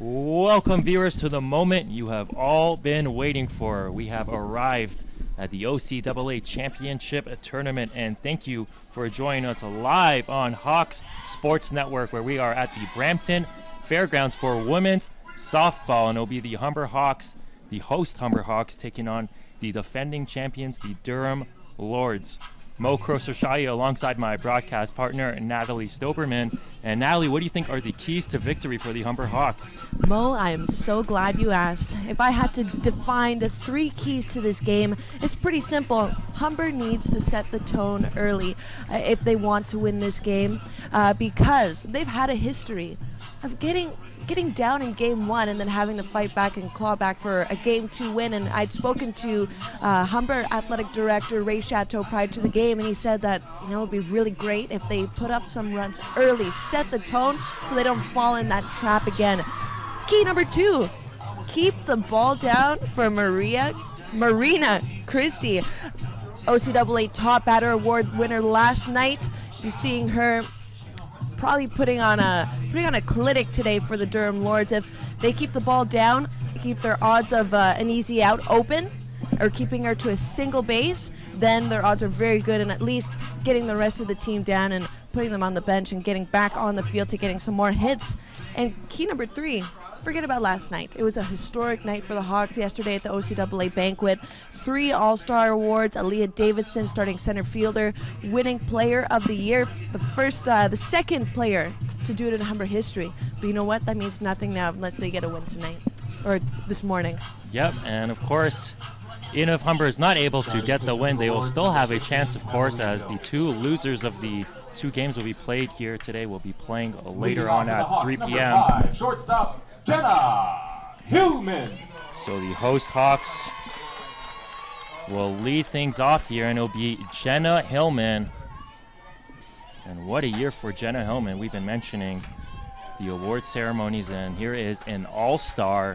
Welcome, viewers, to the moment you have all been waiting for. We have arrived at the OCAA Championship Tournament, and thank you for joining us live on Hawks Sports Network, where we are at the Brampton Fairgrounds for women's softball, and it'll be the Humber Hawks, the host Humber Hawks, taking on the defending champions, the Durham Lords. Mo Krososhai alongside my broadcast partner, Natalie Stoberman. And Natalie, what do you think are the keys to victory for the Humber Hawks? Mo, I am so glad you asked. If I had to define the three keys to this game, it's pretty simple. Humber needs to set the tone early if they want to win this game because they've had a history of getting down in game one and then having to fight back and claw back for a game two win. And I'd spoken to Humber athletic director Ray Chateau prior to the game, and he said that it would be really great if they put up some runs early, set the tone so they don't fall in that trap again. Key number two, keep the ball down for Marina Christie, OCAA Top Batter Award winner last night. You're seeing her probably putting on a clinic today for the Durham Lords. If they keep the ball down, keep their odds of an easy out open, or keeping her to a single base, then their odds are very good, and at least getting the rest of the team down and putting them on the bench and getting back on the field to getting some more hits. And key number three, forget about last night. It was a historic night for the Hawks yesterday at the OCAA banquet. 3 All-Star awards, Aaliyah Davidson, starting center fielder, winning player of the year, the second player to do it in Humber history. But you know what? That means nothing now unless they get a win tonight, or this morning. Yep, and of course, even if Humber is not able to get the win, they will still have a chance, of course, as the two losers of the 2 games will be played here today will be playing later on at 3 p.m. 5, shortstop, Jenna Hillman. So the host Hawks will lead things off here, and it'll be Jenna Hillman. And what a year for Jenna Hillman. We've been mentioning the award ceremonies, and here is an all-star.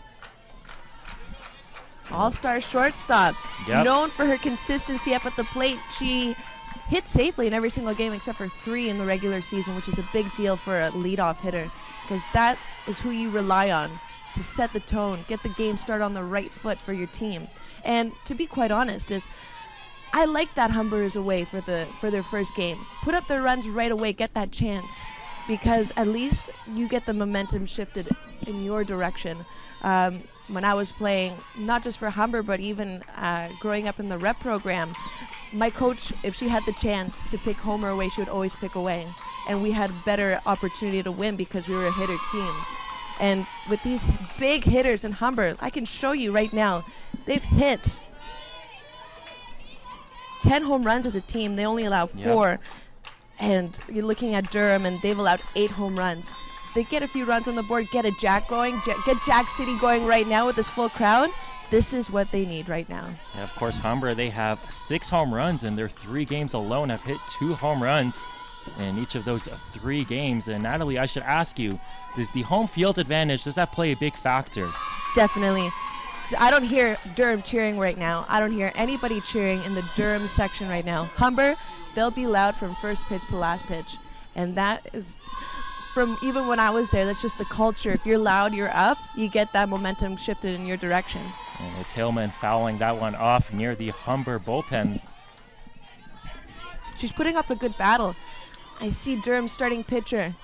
All-star shortstop, known for her consistency up at the plate. She hit safely in every single game except for 3 in the regular season, which is a big deal for a leadoff hitter, because that is who you rely on to set the tone, get the game started on the right foot for your team. And to be quite honest, I like that Humber is away for their first game. Put up their runs right away, get that chance, because at least you get the momentum shifted in your direction. When I was playing, not just for Humber, but even growing up in the rep program, my coach, if she had the chance to pick home or away, she would always pick away. And we had better opportunity to win because we were a hitter team. And with these big hitters in Humber, I can show you right now, they've hit 10 home runs as a team. They only allow 4. Yep. And you're looking at Durham, and they've allowed 8 home runs. They get a few runs on the board, get a Jack going, get Jack City going right now with this full crowd. This is what they need right now. And of course, Humber, they have 6 home runs, and their 3 games alone have hit 2 home runs in each of those 3 games. And Natalie, I should ask you, does the home field advantage, does that play a big factor? Definitely. I don't hear Durham cheering right now. I don't hear anybody cheering in the Durham section right now. Humber, they'll be loud from first pitch to last pitch. And that is, from even when I was there, that's just the culture. If you're loud, you're up, you get that momentum shifted in your direction. And it's Hillman fouling that one off near the Humber bullpen. She's putting up a good battle. I see Durham's starting pitcher.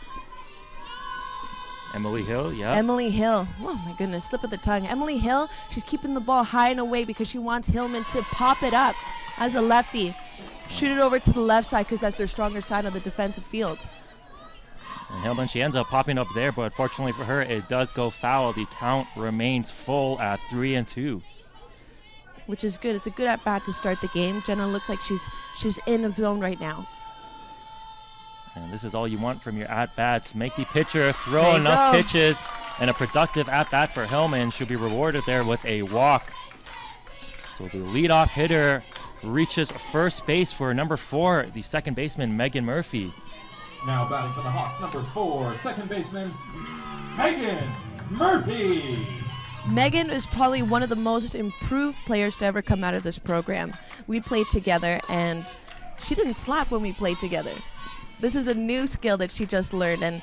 Emily Hill, yeah. Emily Hill. Oh, my goodness, slip of the tongue. Emily Hill, she's keeping the ball high and away because she wants Hillman to pop it up as a lefty. Shoot it over to the left side because that's their stronger side of the defensive field. And Hillman, she ends up popping up there, but fortunately for her, it does go foul. The count remains full at 3-2. Which is good. It's a good at-bat to start the game. Jenna looks like she's in the zone right now. And this is all you want from your at-bats. Make the pitcher throw enough pitches, and a productive at-bat for Hillman. She'll be rewarded there with a walk. So the leadoff hitter reaches first base for number 4, the second baseman, Megan Murphy. Now batting for the Hawks, number 4, second baseman, Megan Murphy. Megan is probably one of the most improved players to ever come out of this program. We played together, and she didn't slap when we played together. This is a new skill that she just learned, and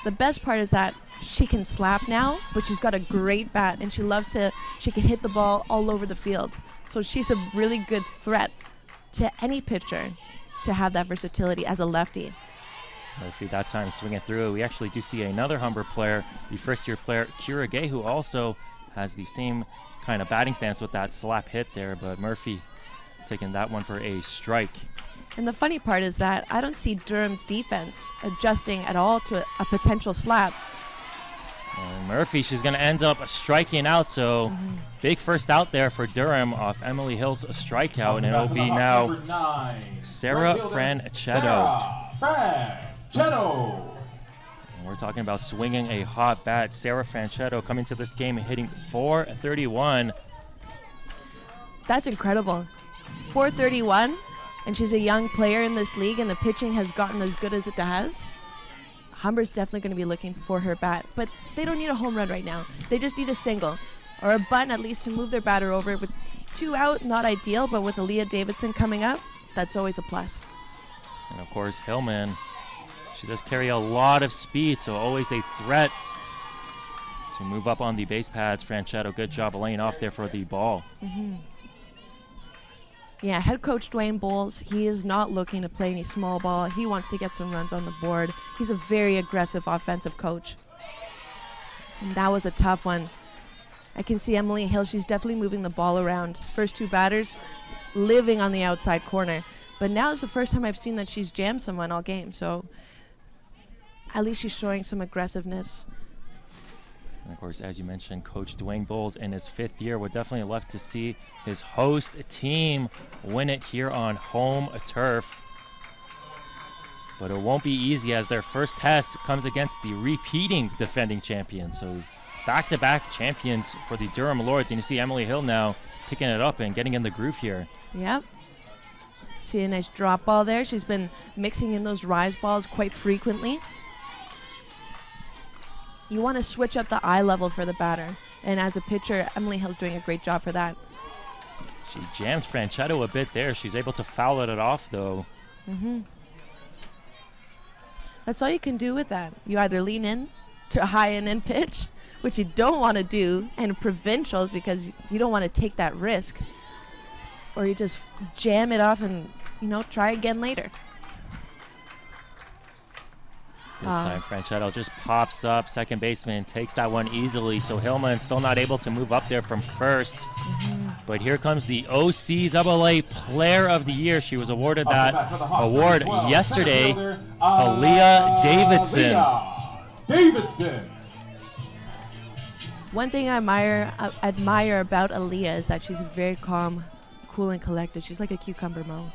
the best part is that she can slap now, but she's got a great bat, and she can hit the ball all over the field. So she's a really good threat to any pitcher to have that versatility as a lefty. Murphy that time swinging through. We actually do see another Humber player, the first-year player, Kira Gay, who also has the same kind of batting stance with that slap hit there, but Murphy taking that one for a strike. And the funny part is that I don't see Durham's defense adjusting at all to a potential slap. And Murphy, she's going to end up striking out, so big first out there for Durham off Emily Hill's strikeout, and it'll be now Sarah Franchetto. And we're talking about swinging a hot bat. Sarah Franchetto coming to this game and hitting .431. That's incredible. .431, and she's a young player in this league, and the pitching has gotten as good as it has. Humber's definitely going to be looking for her bat, but they don't need a home run right now. They just need a single or a bunt at least to move their batter over. With 2 out, not ideal, but with Aaliyah Davidson coming up, that's always a plus. And of course, Hillman, she does carry a lot of speed, so always a threat to move up on the base pads. Franchetto, good job of laying off there for the ball. Yeah, head coach Dwayne Bowles, he is not looking to play any small ball. He wants to get some runs on the board. He's a very aggressive offensive coach. And that was a tough one. I can see Emily Hill, she's definitely moving the ball around. First 2 batters living on the outside corner. But now is the first time I've seen that she's jammed someone all game. So at least she's showing some aggressiveness. And of course, as you mentioned, Coach Dwayne Bowles in his 5th year would definitely love to see his host team win it here on home turf. But it won't be easy as their first test comes against the repeating defending champions. So back-to-back champions for the Durham Lords. And you see Emily Hill now picking it up and getting in the groove here. Yep. See a nice drop ball there. She's been mixing in those rise balls quite frequently. You want to switch up the eye level for the batter. And as a pitcher, Emily Hill's doing a great job for that. She jams Franchetto a bit there. She's able to foul it off, though. That's all you can do with that. You either lean in to a high and in pitch, which you don't want to do in provincials because you don't want to take that risk, or you just jam it off and, try again later. This time, Franchetto just pops up. Second baseman takes that one easily, so Hillman still not able to move up there from first. But here comes the OCAA Player of the Year. She was awarded that award yesterday, Aaliyah Davidson. One thing I admire about Aaliyah is that she's very calm, cool, and collected. She's like a cucumber, Mo.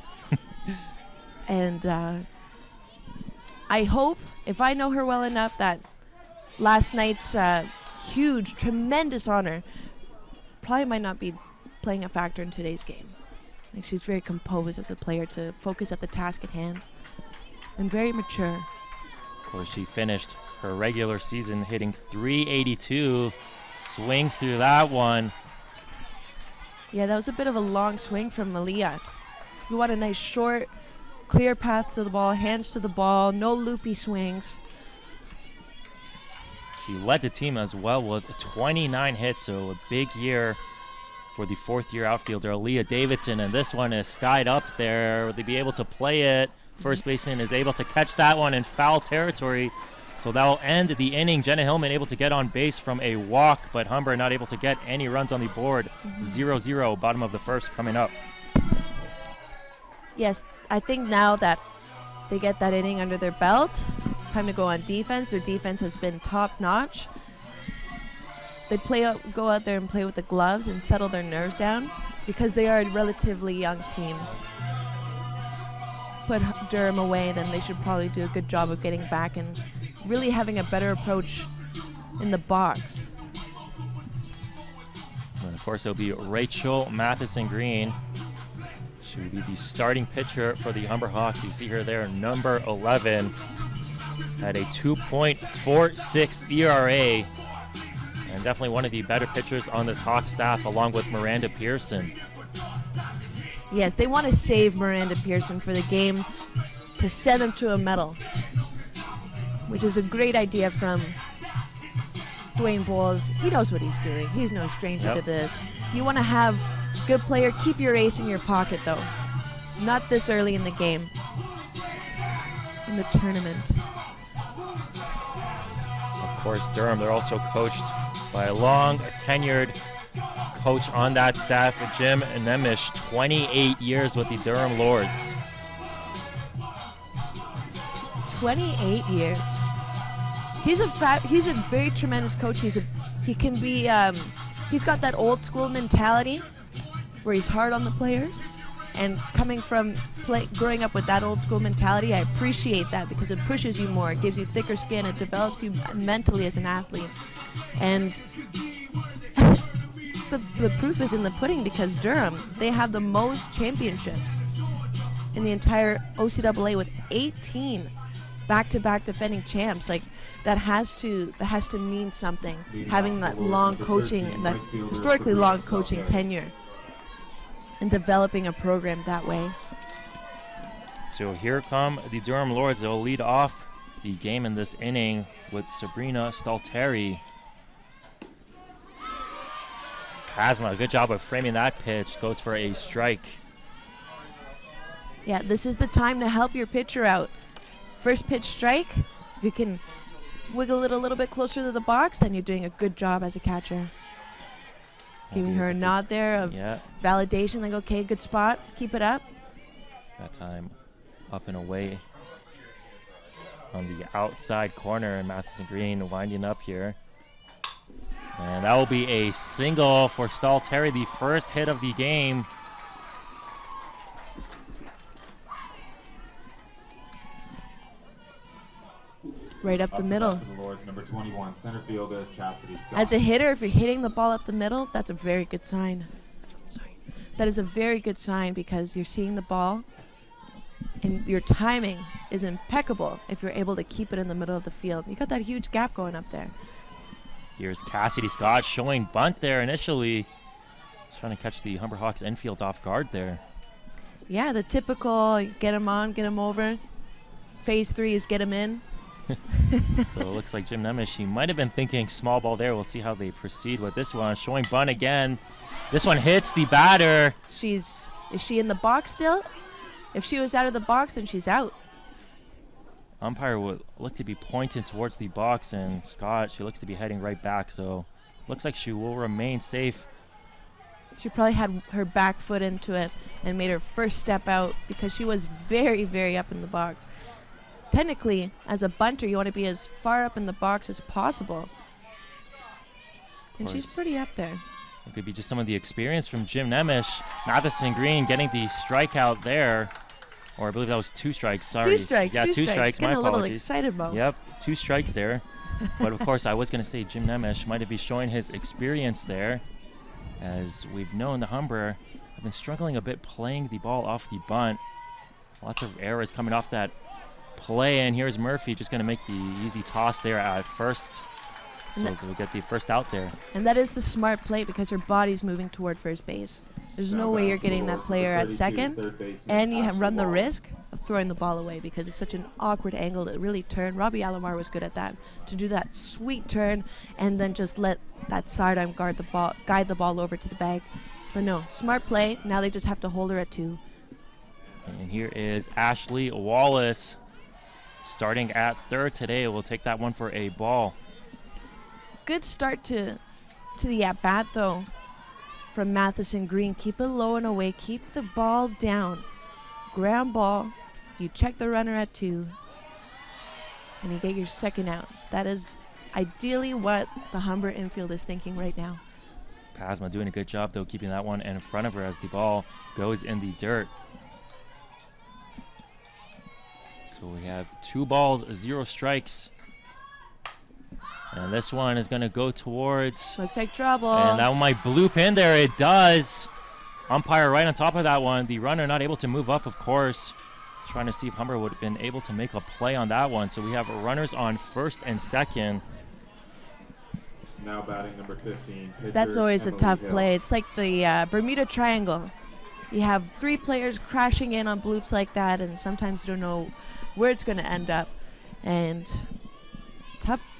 And I hope, if I know her well enough, that last night's huge, tremendous honor probably might not be playing a factor in today's game. Like, she's very composed as a player to focus at the task at hand and very mature. Of course, she finished her regular season hitting .382. Swings through that one. Yeah, that was a bit of a long swing from Aaliyah. You want a nice short, clear path to the ball, hands to the ball, no loopy swings. She led the team as well with 29 hits, so a big year for the 4th-year outfielder, Aaliyah Davidson, and this one is skied up there. Will they be able to play it? First baseman is able to catch that one in foul territory, so that will end the inning. Jenna Hillman able to get on base from a walk, but Humber not able to get any runs on the board. 0-0, bottom of the first coming up. Yes, I think now that they get that inning under their belt, time to go on defense. Their defense has been top-notch. They go out there and play with the gloves and settle their nerves down because they are a relatively young team. Put Durham away, then they should probably do a good job of getting back and really having a better approach in the box. And of course, it'll be Rachel Matheson-Green. She will be the starting pitcher for the Humber Hawks. You see her there, number 11. Had a 2.46 ERA. And definitely one of the better pitchers on this Hawks staff, along with Miranda Pearson. Yes, they want to save Miranda Pearson for the game to send them to a medal. which is a great idea from Dwayne Bowles. He knows what he's doing. He's no stranger to this. You want to have good player, keep your ace in your pocket though. Not this early in the game, in the tournament. Of course, Durham, they're also coached by a long tenured coach on that staff, Jim Nemish, 28 years with the Durham Lords. 28 years. He's a very tremendous coach. He's got that old school mentality where he's hard on the players. And coming from growing up with that old school mentality, I appreciate that because it pushes you more, it gives you thicker skin, it develops you mentally as an athlete. And the proof is in the pudding because Durham, they have the most championships in the entire OCAA with 18 back-to-back defending champs. Like that has to mean something, having that long coaching, that historically long coaching tenure, and developing a program that way. So here come the Durham Lords. They'll lead off the game in this inning with Sabrina Stalteri. Pasma, good job of framing that pitch. Goes for a strike. Yeah, this is the time to help your pitcher out. First pitch strike. If you can wiggle it a little bit closer to the box, then you're doing a good job as a catcher. Giving her a nod there of validation, like, okay, good spot, keep it up. That time up and away on the outside corner, and Matheson Green winding up here. And that will be a single for Stalteri, the first hit of the game. Right up the middle. The Lords, number 21, center fielder Cassidy Scott. As a hitter, if you're hitting the ball up the middle, that's a very good sign. Sorry. That is a very good sign because you're seeing the ball and your timing is impeccable if you're able to keep it in the middle of the field. You got that huge gap going up there. Here's Cassidy Scott showing bunt there initially. He's trying to catch the Humber Hawks infield off guard there. Yeah, the typical get him on, get him over. Phase 3 is get him in. So it looks like Jim Nemish, he might have been thinking small ball there. We'll see how they proceed with this one. Showing bunt again. This one hits the batter. Is she in the box still? If she was out of the box, then she's out. Umpire would look to be pointing towards the box, and Scott, she looks to be heading right back. So looks like she will remain safe. She probably had her back foot into it and made her first step out because she was very, very up in the box. Technically, as a bunter, you want to be as far up in the box as possible. And she's pretty up there. It could be just some of the experience from Jim Nemish. Matheson Green getting the strikeout there. Or I believe that was 2 strikes. Sorry. 2 strikes. Yeah, 2 strikes. My Getting a little apologies. excited, Mo. Yep, 2 strikes there. But of course, I was going to say Jim Nemish might have been showing his experience there. As we've known, the Humber have been struggling a bit playing the ball off the bunt. Lots of errors coming off that play, and here's Murphy just going to make the easy toss there at first. So we'll get the first out there. And that is the smart play because her body's moving toward first base. There's no way you're getting that player at second, and you have run the risk of throwing the ball away because it's such an awkward angle to really turn. Robbie Alomar was good at that, to do that sweet turn and then just let that sidearm guide the ball over to the bag. But no, smart play. Now they just have to hold her at 2. And here is Ashley Wallace starting at third today. We'll take that one for a ball. Good start to the at-bat, though, from Matheson Green. Keep it low and away. Keep the ball down. Ground ball. You check the runner at 2, and you get your second out. That is ideally what the Humber infield is thinking right now. Pasma doing a good job, though, keeping that one in front of her as the ball goes in the dirt. So we have 2 balls, 0 strikes. And this one is going to go towards... Looks like trouble. And that one might bloop in there. It does. Umpire right on top of that one. The runner not able to move up, of course. Trying to see if Humber would have been able to make a play on that one. So we have runners on first and second. Now batting number 15. That's always Emily a tough Hill. play. It's like the Bermuda Triangle. You have 3 players crashing in on bloops like that, and sometimes you don't know where it's going to end up. And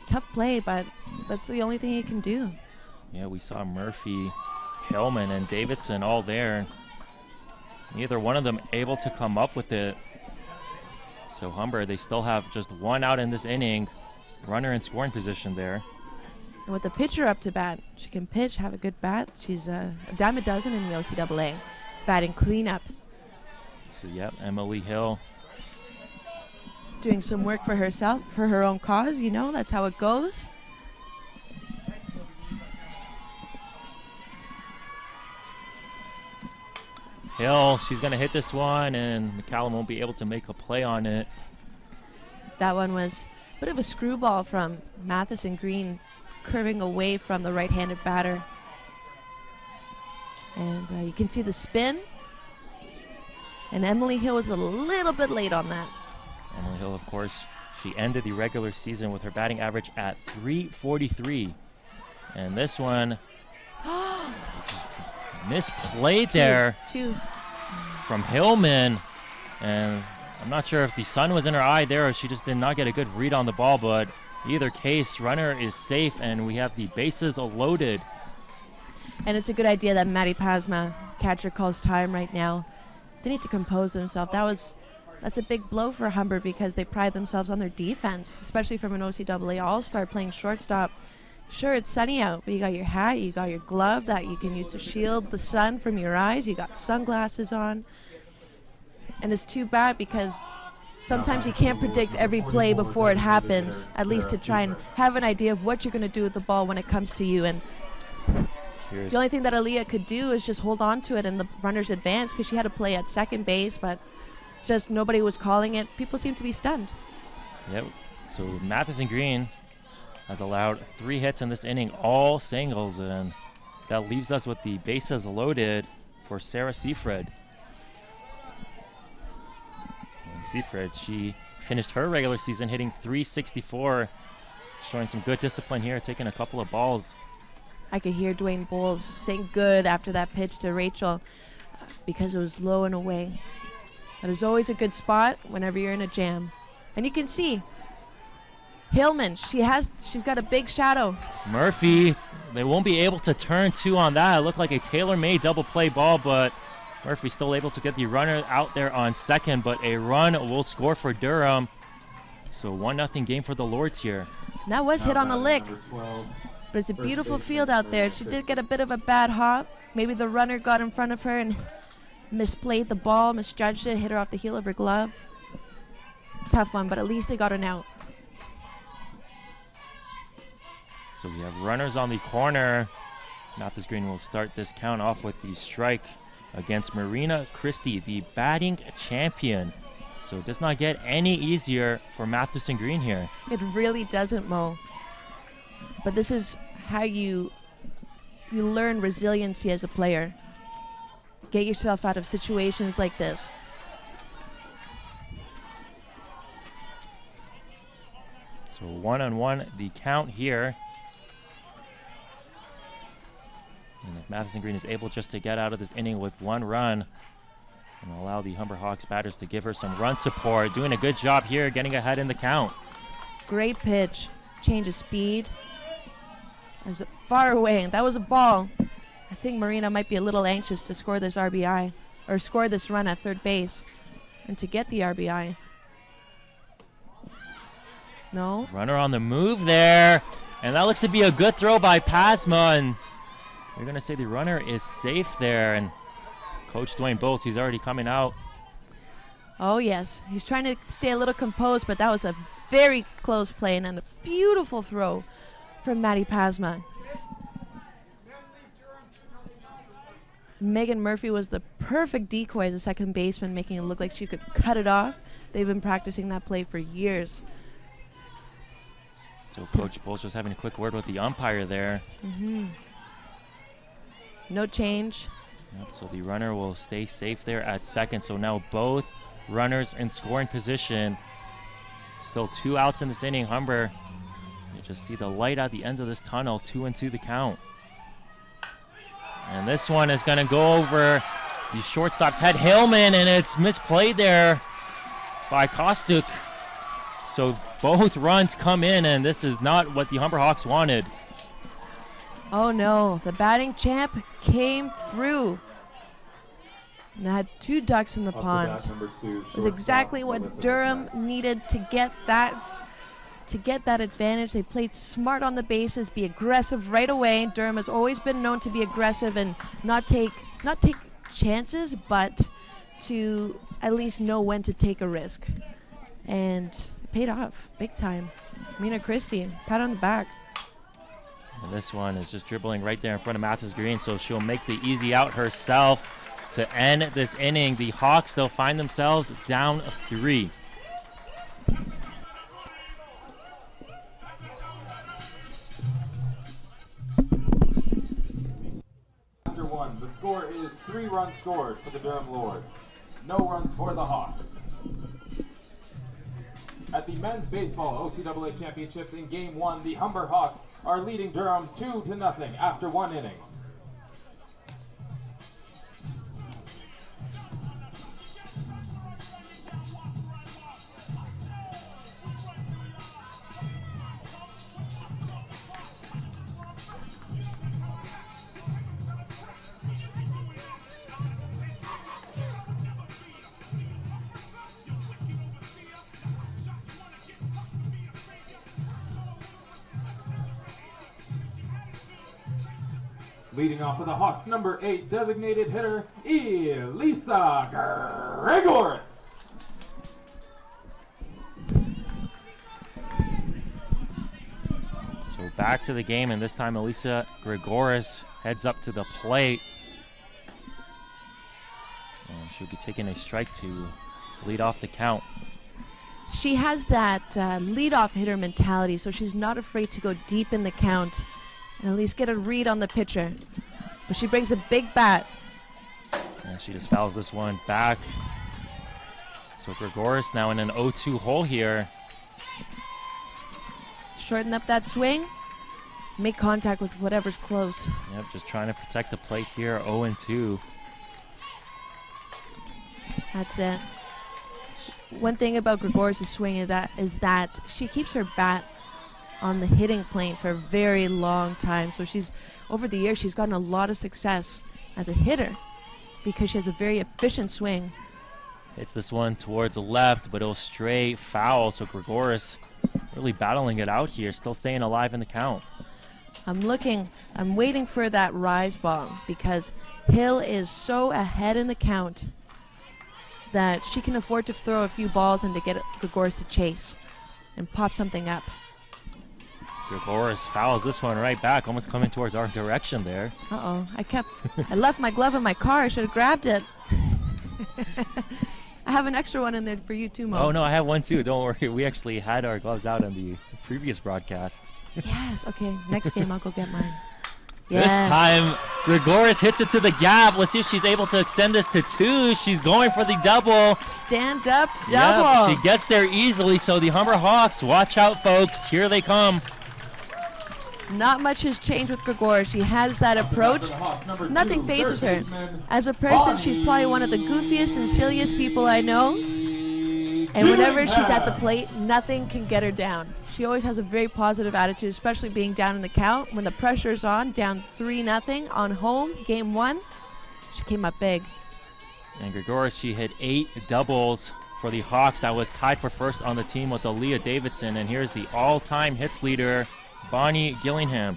tough play, but that's the only thing he can do. Yeah, we saw Murphy, Hillman, and Davidson all there. Neither one of them able to come up with it. So Humber, they still have just one out in this inning. Runner in scoring position there. And with the pitcher up to bat, she can pitch, have a good bat. She's a dime a dozen in the OCAA. Batting cleanup. So, yep, Emily Hill. Doing some work for herself, for her own cause, you know, that's how it goes. Hill, she's going to hit this one, and McCallum won't be able to make a play on it. That one was a bit of a screwball from Matheson Green, curving away from the right-handed batter. And you can see the spin. And Emily Hill was a little bit late on that. Emily Hill, of course, she ended the regular season with her batting average at .343. And this one, just misplayed there from Hillman. And I'm not sure if the sun was in her eye there or she just did not get a good read on the ball, but either case, runner is safe and we have the bases loaded. And it's a good idea that Maddie Pasma, catcher, calls time right now. They need to compose themselves. That's a big blow for Humber because they pride themselves on their defense, especially from an OCAA All-Star playing shortstop. Sure, it's sunny out, but you got your hat, you got your glove that you can use to shield the sun from your eyes, you got sunglasses on. And it's too bad because sometimes you can't predict every play before it happens, at least to try and have an idea of what you're going to do with the ball when it comes to you. And the only thing that Aaliyah could do is just hold on to it and the runners advance because she had to play at second base, but it's just nobody was calling it. People seem to be stunned. Yep. So Matheson Green has allowed 3 hits in this inning, all singles, and that leaves us with the bases loaded for Sarah Seafred. And Seafred, she finished her regular season hitting .364, showing some good discipline here, taking a couple of balls. I could hear Dwayne Bowles saying good after that pitch to Rachel because it was low and away. That is always a good spot whenever you're in a jam. And you can see Hillman, she's got a big shadow. Murphy, they won't be able to turn 2 on that. It looked like a tailor-made double play ball, but Murphy still able to get the runner out there on second, but a run will score for Durham. So 1-0 game for the Lords here. And that was hit on a lick, but it's a beautiful field out there. She did get a bit of a bad hop. Maybe the runner got in front of her and misplayed the ball, misjudged it, hit her off the heel of her glove. Tough one, but at least they got an out. So we have runners on the corner. Mathis Green will start this count off with the strike against Marina Christie, the batting champion. So it does not get any easier for Matheson Green here. It really doesn't, Mo. But this is how you learn resiliency as a player. Get yourself out of situations like this. So 1-1 the count here. And if Matheson Green is able just to get out of this inning with 1 run and allow the Humber Hawks batters to give her some run support, doing a good job here, getting ahead in the count. Great pitch, change of speed. As far away, that was a ball. I think Marina might be a little anxious to score this RBI, or score this run at third base, and to get the RBI. No. Runner on the move there, and that looks to be a good throw by Pasma, and they're going to say the runner is safe there, and Coach Dwayne Bowles, he's already coming out. Oh, yes. He's trying to stay a little composed, but that was a very close play and a beautiful throw from Maddie Pasma. Megan Murphy was the perfect decoy as a second baseman, making it look like she could cut it off. They've been practicing that play for years. So Coach Bowles just having a quick word with the umpire there. No change. Yep, so the runner will stay safe there at second. So now both runners in scoring position. Still 2 outs in this inning. Humber, you just see the light at the end of this tunnel. 2-2 the count. And this one is going to go over the shortstop's head, Hillman, and it's misplayed there by Kostuk. So both runs come in, and this is not what the Humber Hawks wanted. Oh no, the batting champ came through. And had 2 ducks in the pond. It was exactly what Durham needed to get that advantage. They played smart on the bases, be aggressive right away. Durham has always been known to be aggressive and not take chances, but to at least know when to take a risk. And it paid off big time. Mina Christie, pat on the back. And this one is just dribbling right there in front of Mathis Green, so she'll make the easy out herself to end this inning. The Hawks, they'll find themselves down 3. After 1, the score is 3 runs scored for the Durham Lords. No runs for the Hawks. At the men's baseball OCAA championships in Game 1, the Humber Hawks are leading Durham 2-0 after 1 inning. Leading off for the Hawks, number 8 designated hitter, Elisa Gregoris. So back to the game, and this time Elisa Gregoris heads up to the plate. And she'll be taking a strike to lead off the count. She has that leadoff hitter mentality, so she's not afraid to go deep in the count and at least get a read on the pitcher. But she brings a big bat. And she just fouls this one back. So Gregoris now in an 0-2 hole here. Shorten up that swing, make contact with whatever's close. Yep, just trying to protect the plate here, 0-2. That's it. One thing about Gregoris' swing is that she keeps her bat on the hitting plane for a very long time. So she's, over the years, she's gotten a lot of success as a hitter because she has a very efficient swing. Hits this one towards the left, but it'll stray foul. So Gregoris really battling it out here, still staying alive in the count. I'm waiting for that rise ball because Hill is so ahead in the count that she can afford to throw a few balls and to get Gregoris to chase and pop something up. Gregoris fouls this one right back, almost coming towards our direction there. Uh-oh, I left my glove in my car. I should have grabbed it. I have an extra one in there for you too, Mo. Oh, no, I have one too. Don't worry. We actually had our gloves out on the previous broadcast. Yes, okay. Next game, I'll go get mine. Yes. This time, Gregoris hits it to the gap. Let's see if she's able to extend this to 2. She's going for the double. Stand up double. Yep, she gets there easily, so the Humber Hawks, watch out, folks. Here they come. Not much has changed with Gregoris. She has that approach. Nothing phases her. As a person, she's probably one of the goofiest and silliest people I know. And whenever she's at the plate, nothing can get her down. She always has a very positive attitude, especially being down in the count. When the pressure's on, down 3-0 on home, Game 1, she came up big. And Gregoris, she hit 8 doubles for the Hawks. That was tied for first on the team with Aaliyah Davidson. And here's the all-time hits leader, Bonnie Gillingham.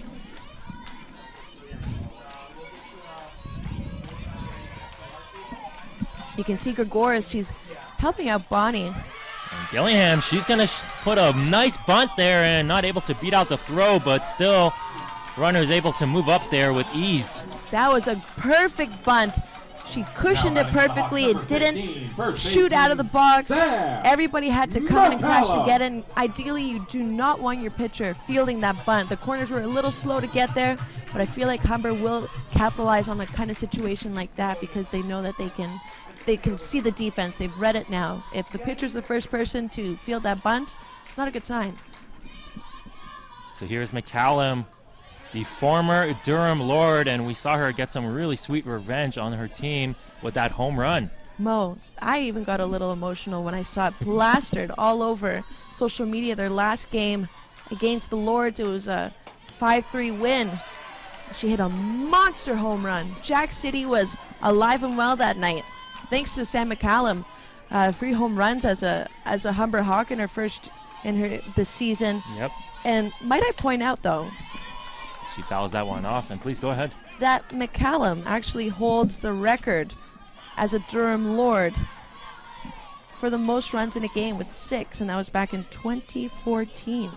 You can see Gregoris, she's helping out Bonnie. And Gillingham, she's going to put a nice bunt there and not able to beat out the throw, but still, runner is able to move up there with ease. That was a perfect bunt. She cushioned it perfectly. It didn't shoot out of the box. Everybody had to come in and crash to get in. Ideally, you do not want your pitcher fielding that bunt. The corners were a little slow to get there, but I feel like Humber will capitalize on a kind of situation like that because they know that they can see the defense. They've read it now. If the pitcher's the first person to field that bunt, it's not a good sign. So here's McCallum, the former Durham Lord, and we saw her get some really sweet revenge on her team with that home run. Mo, I even got a little emotional when I saw it plastered all over social media. Their last game against the Lords, it was a 5-3 win. She hit a monster home run. Jack City was alive and well that night, thanks to Sam McCallum. 3 home runs as a Humber Hawk in her first this season. Yep. And might I point out though, She fouls that one off, and please go ahead. that McCallum actually holds the record as a Durham Lord for the most runs in a game with 6, and that was back in 2014.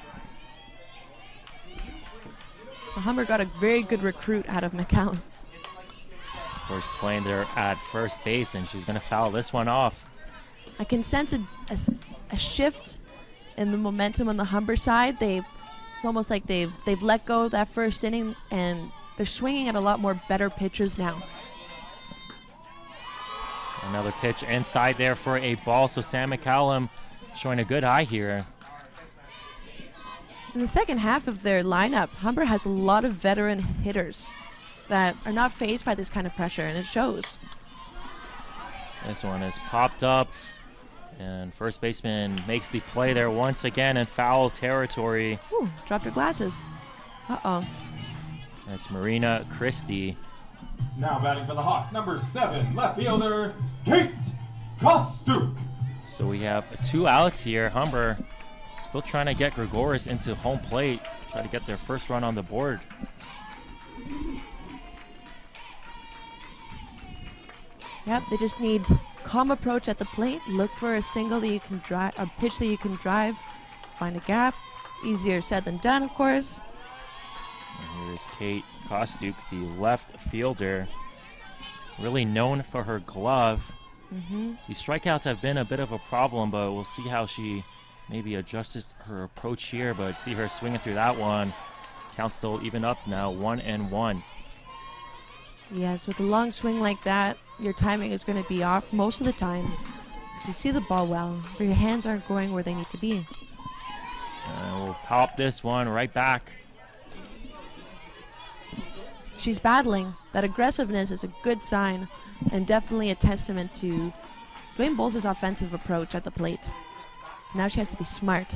So Humber got a very good recruit out of McCallum. Of course, playing there at first base, and she's going to foul this one off. I can sense a shift in the momentum on the Humber side. It's almost like they've let go of that first inning, and they're swinging at a lot more better pitches now. Another pitch inside there for a ball, so Sam McCallum showing a good eye here. In the second half of their lineup, Humber has a lot of veteran hitters that are not fazed by this kind of pressure, and it shows. This one is popped up, and first baseman makes the play there once again in foul territory. Ooh, dropped her glasses. Uh-oh. That's Marina Christie. Now batting for the Hawks, number 7, left fielder, Kate Kostuk. So we have 2 outs here. Humber still trying to get Gregoris into home plate, try to get their first run on the board. Yep, they just need calm approach at the plate. Look for a single that you can drive, a pitch that you can drive, find a gap. Easier said than done, of course. And here's Kate Kostuk, the left fielder, really known for her glove. The strikeouts have been a bit of a problem, but we'll see how she maybe adjusts her approach here. But see her swinging through that one. Count still even up now, 1-1. Yes, with a long swing like that, your timing is going to be off most of the time. You see the ball well, but your hands aren't going where they need to be. And we'll pop this one right back. She's battling. That aggressiveness is a good sign and definitely a testament to Dwayne Bowles' offensive approach at the plate. Now she has to be smart.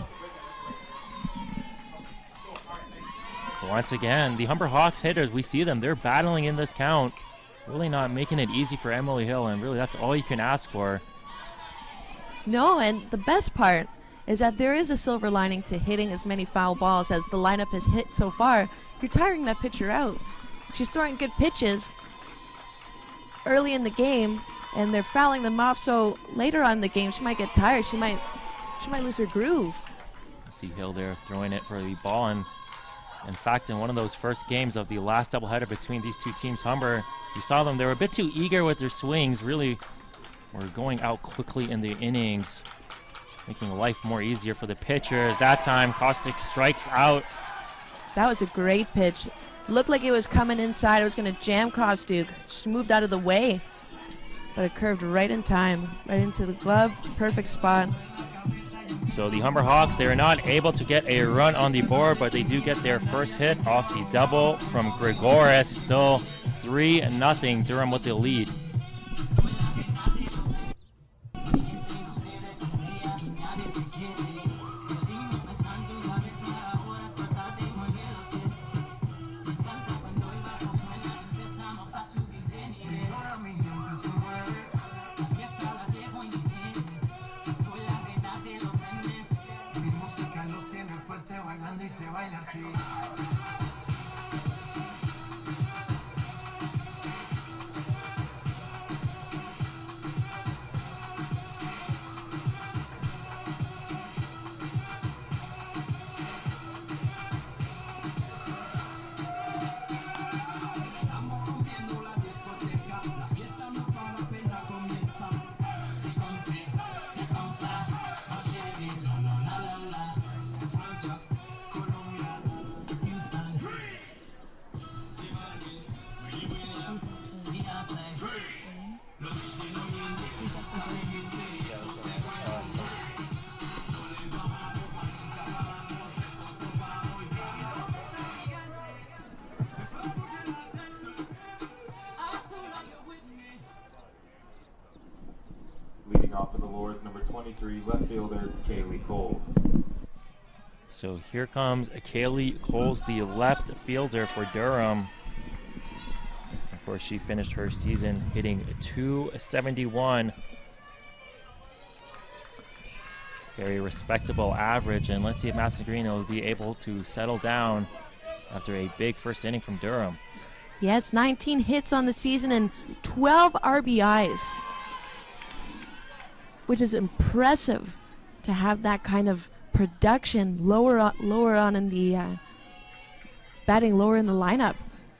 Once again, the Humber Hawks hitters, we see them, they're battling in this count. Really not making it easy for Emily Hill, and really that's all you can ask for. No, and the best part is that there is a silver lining to hitting as many foul balls as the lineup has hit so far. You're tiring that pitcher out. She's throwing good pitches early in the game, and they're fouling them off, so later on in the game she might get tired. She might lose her groove. See Hill there throwing it for the ball, and in fact, in one of those first games of the last doubleheader between these two teams, Humber, you saw them, they were a bit too eager with their swings, really were going out quickly in the innings, making life more easier for the pitchers. That time, Kostuk strikes out. That was a great pitch. Looked like it was coming inside. It was going to jam Kostuk. She moved out of the way, but it curved right in time, right into the glove. Perfect spot. So the Humber Hawks, they are not able to get a run on the board, but they do get their first hit off the double from Gregoris. Still 3-0, Durham with the lead. 23, left fielder Kaylee Coles. So here comes Kaylee Coles, the left fielder for Durham. Of course, she finished her season hitting .271. Very respectable average, and let's see if Madison Green will be able to settle down after a big first inning from Durham. Yes, 19 hits on the season and 12 RBIs, which is impressive to have that kind of production lower on in the batting lower in the lineup.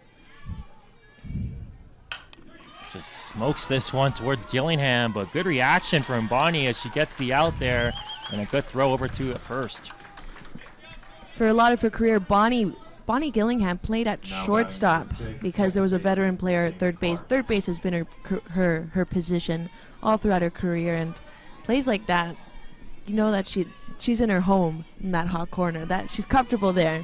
Just smokes this one towards Gillingham, but good reaction from Bonnie as she gets the out there, and a good throw over to first. For a lot of her career, Bonnie Gillingham played at shortstop because there was a veteran player at third base. Third base has been her position all throughout her career, and plays like that, you know that she's in her home in that hot corner. That she's comfortable there.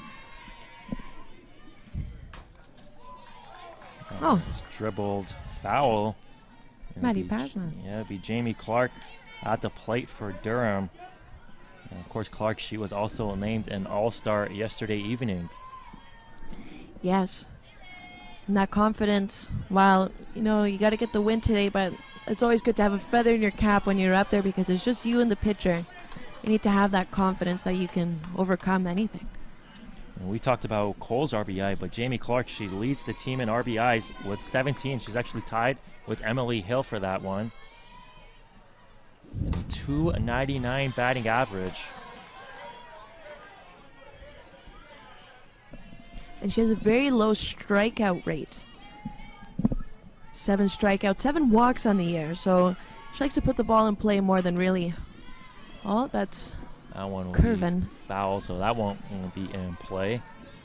Oh, Dribbled foul. Maddie Pasma. Yeah, it'd be Jamie Clark at the plate for Durham. And of course, Clark, she was also named an All-Star yesterday evening. Yes. And that confidence, while, you know, you got to get the win today, but it's always good to have a feather in your cap when you're up there because it's just you and the pitcher. You need to have that confidence that you can overcome anything. And we talked about Cole's RBI, but Jamie Clark, she leads the team in RBIs with 17. She's actually tied with Emily Hill for that one. And a .299 batting average. And she has a very low strikeout rate. 7 strikeouts, 7 walks on the year. So she likes to put the ball in play more than really. Oh, that's that one will curving. be foul, so that won't be in play.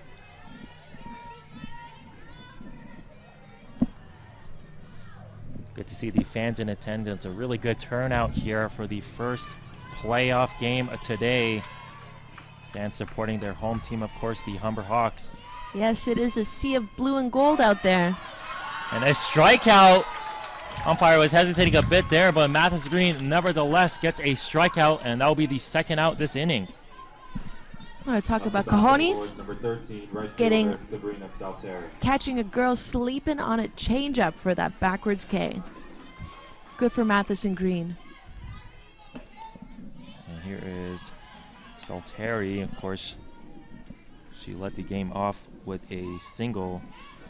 Good to see the fans in attendance. A really good turnout here for the first playoff game today. Fans supporting their home team, of course, the Humber Hawks. Yes, it is a sea of blue and gold out there. And a strikeout. Umpire was hesitating a bit there, but Mathis Green nevertheless gets a strikeout, and that will be the second out this inning. I want to talk about cojones. Number 13, right Getting fielder, Sabrina Stalteri. catching a girl sleeping on a changeup for that backwards K. Good for Matheson Green. And here is Stalteri. Of course, she led the game off with a single.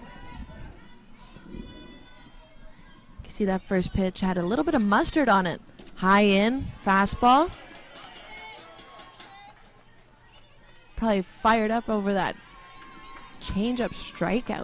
You see that first pitch had a little bit of mustard on it. High in, fastball. Probably fired up over that changeup strikeout.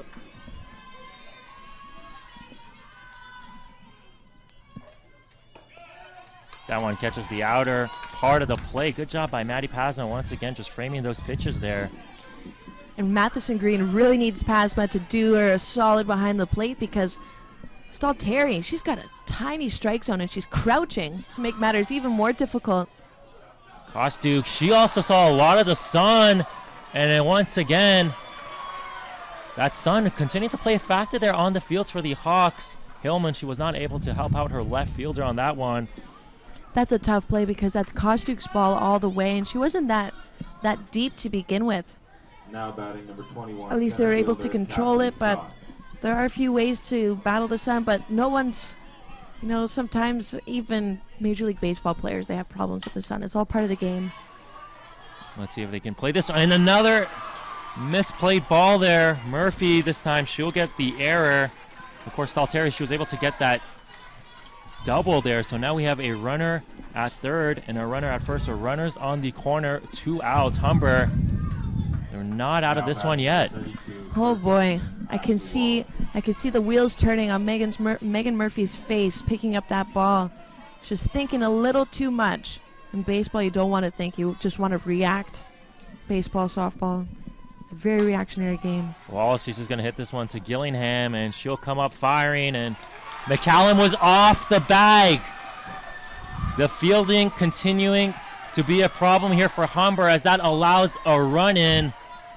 That one catches the outer part of the play. Good job by Maddie Pasma once again, just framing those pitches there. And Matheson Green really needs Pasma to do her a solid behind the plate because Stalteri, she's got a tiny strike zone and she's crouching to make matters even more difficult. Kostuk, she also saw a lot of the sun, and then once again, that sun continued to play a factor there on the fields for the Hawks. Hillman, she was not able to help out her left fielder on that one. That's a tough play because that's Kostuk's ball all the way, and she wasn't that deep to begin with. Now batting number 21. At least they were able to control it, but Scott. there are a few ways to battle the sun, but no one's, you know, sometimes even Major League Baseball players, they have problems with the sun. It's all part of the game. Let's see if they can play this. And another misplayed ball there. Murphy, this time, she'll get the error. Of course, Stalteri, she was able to get that double there. So now we have a runner at third and a runner at first. So runners on the corner, 2 outs. Humber, they're not out of this one yet. Oh boy, I can see the wheels turning on Megan Murphy's face, picking up that ball. She's thinking a little too much. In baseball, you don't want to think, you just want to react. Baseball, softball, it's a very reactionary game. Wallace, she's just going to hit this one to Gillingham, and she'll come up firing, and McCallum was off the bag. The fielding continuing to be a problem here for Humber as that allows a run in.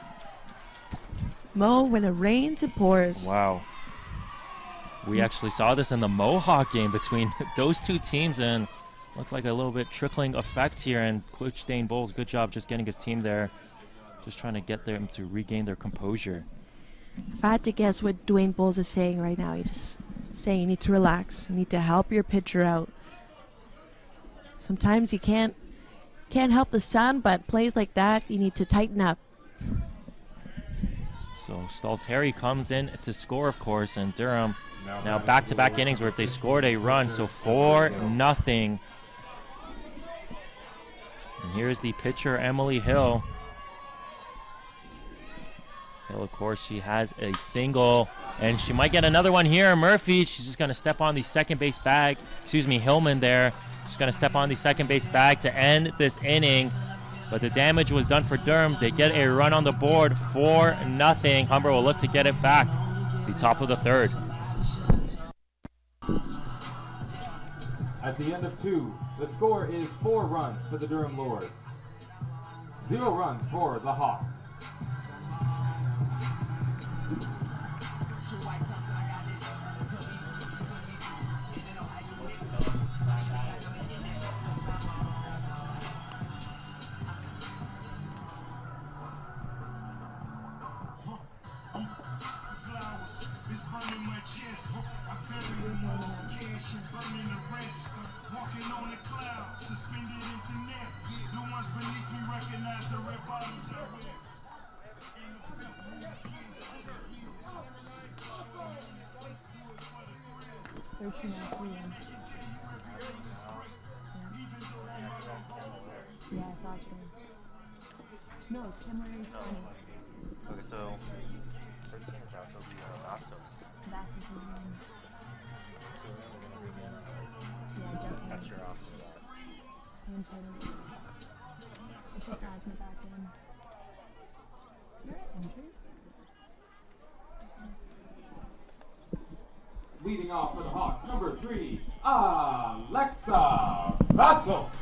Mo, when it rains, it pours. Wow. We actually saw this in the Mohawk game between those two teams, and Looks like a little bit trickling effect here, and Coach Dane Bowles, good job just getting his team there. Just trying to get them to regain their composure. If I had to guess what Dwayne Bowles is saying right now, he's just saying you need to relax. You need to help your pitcher out. Sometimes you can't help the sun, but plays like that, you need to tighten up. So Stalteri comes in to score, of course, and Durham now back-to-back innings where if they scored a run, so 4-0. And here's the pitcher, Emily Hill. Hill, of course, she has a single, and she might get another one here. Murphy, she's just going to step on the second base bag. Hillman there. She's going to step on the second base bag to end this inning. But the damage was done for Durham. They get a run on the board, 4-0. Humber will look to get it back. The top of the third. At the end of 2, the score is 4 runs for the Durham Lords, 0 runs for the Hawks. Yeah, I thought so. No, Kimberly's 20. Okay, so 13 is out, so it'll be Vassos. Vassos is in. So we're going to bring in Yeah, definitely. catcher off of that. And Taylor. I took Asma back in. You're at entry? Leading off for the Hawks, number 3, Alexa Vassos.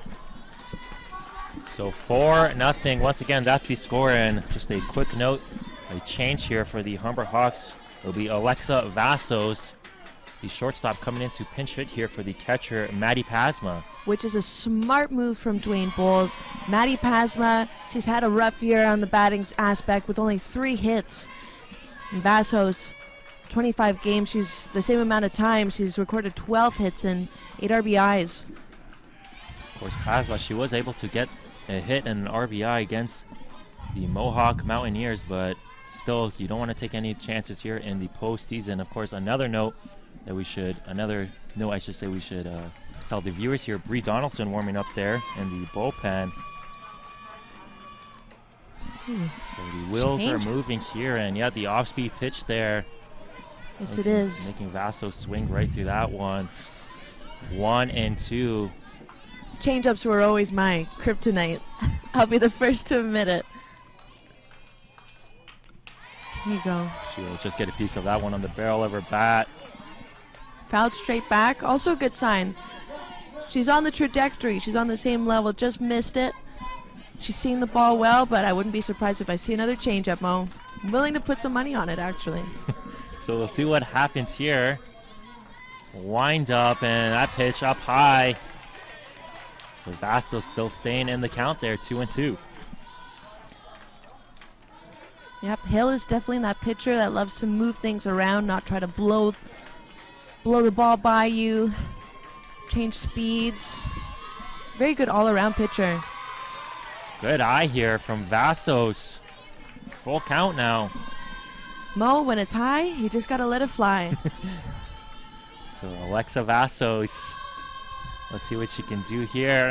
So 4-0. Once again, that's the score. And just a quick note, a change here for the Humber Hawks. It'll be Alexa Vassos, the shortstop, coming in to pinch hit here for the catcher, Maddie Pasma. Which is a smart move from Dwayne Bowles. Maddie Pasma, she's had a rough year on the batting aspect with only 3 hits. And Vassos, 25 games, she's the same amount of time. She's recorded 12 hits and 8 RBIs. Of course, Pasma, she was able to get a hit and an RBI against the Mohawk Mountaineers, but still, you don't want to take any chances here in the postseason. Of course, another note I should tell the viewers here, Bree Donaldson warming up there in the bullpen. So the wheels are moving here, and yeah, the off-speed pitch there. Yes, it is. Making Vassos swing right through that one. 1-2. Change-ups were always my kryptonite. I'll be the first to admit it. Here you go. She'll just get a piece of that one on the barrel of her bat. Fouled straight back. Also a good sign. She's on the trajectory. She's on the same level. Just missed it. She's seeing the ball well, but I wouldn't be surprised if I see another change-up, Mo. I'm willing to put some money on it, actually. So we'll see what happens here. Wind up, and that pitch up high. So Vassos still staying in the count there, 2-2. Yep, Hill is definitely that pitcher that loves to move things around, not try to blow the ball by you, change speeds. Very good all-around pitcher. Good eye here from Vassos. Full count now. Mo, when it's high, you just gotta let it fly. So Alexa Vassos, let's see what she can do here.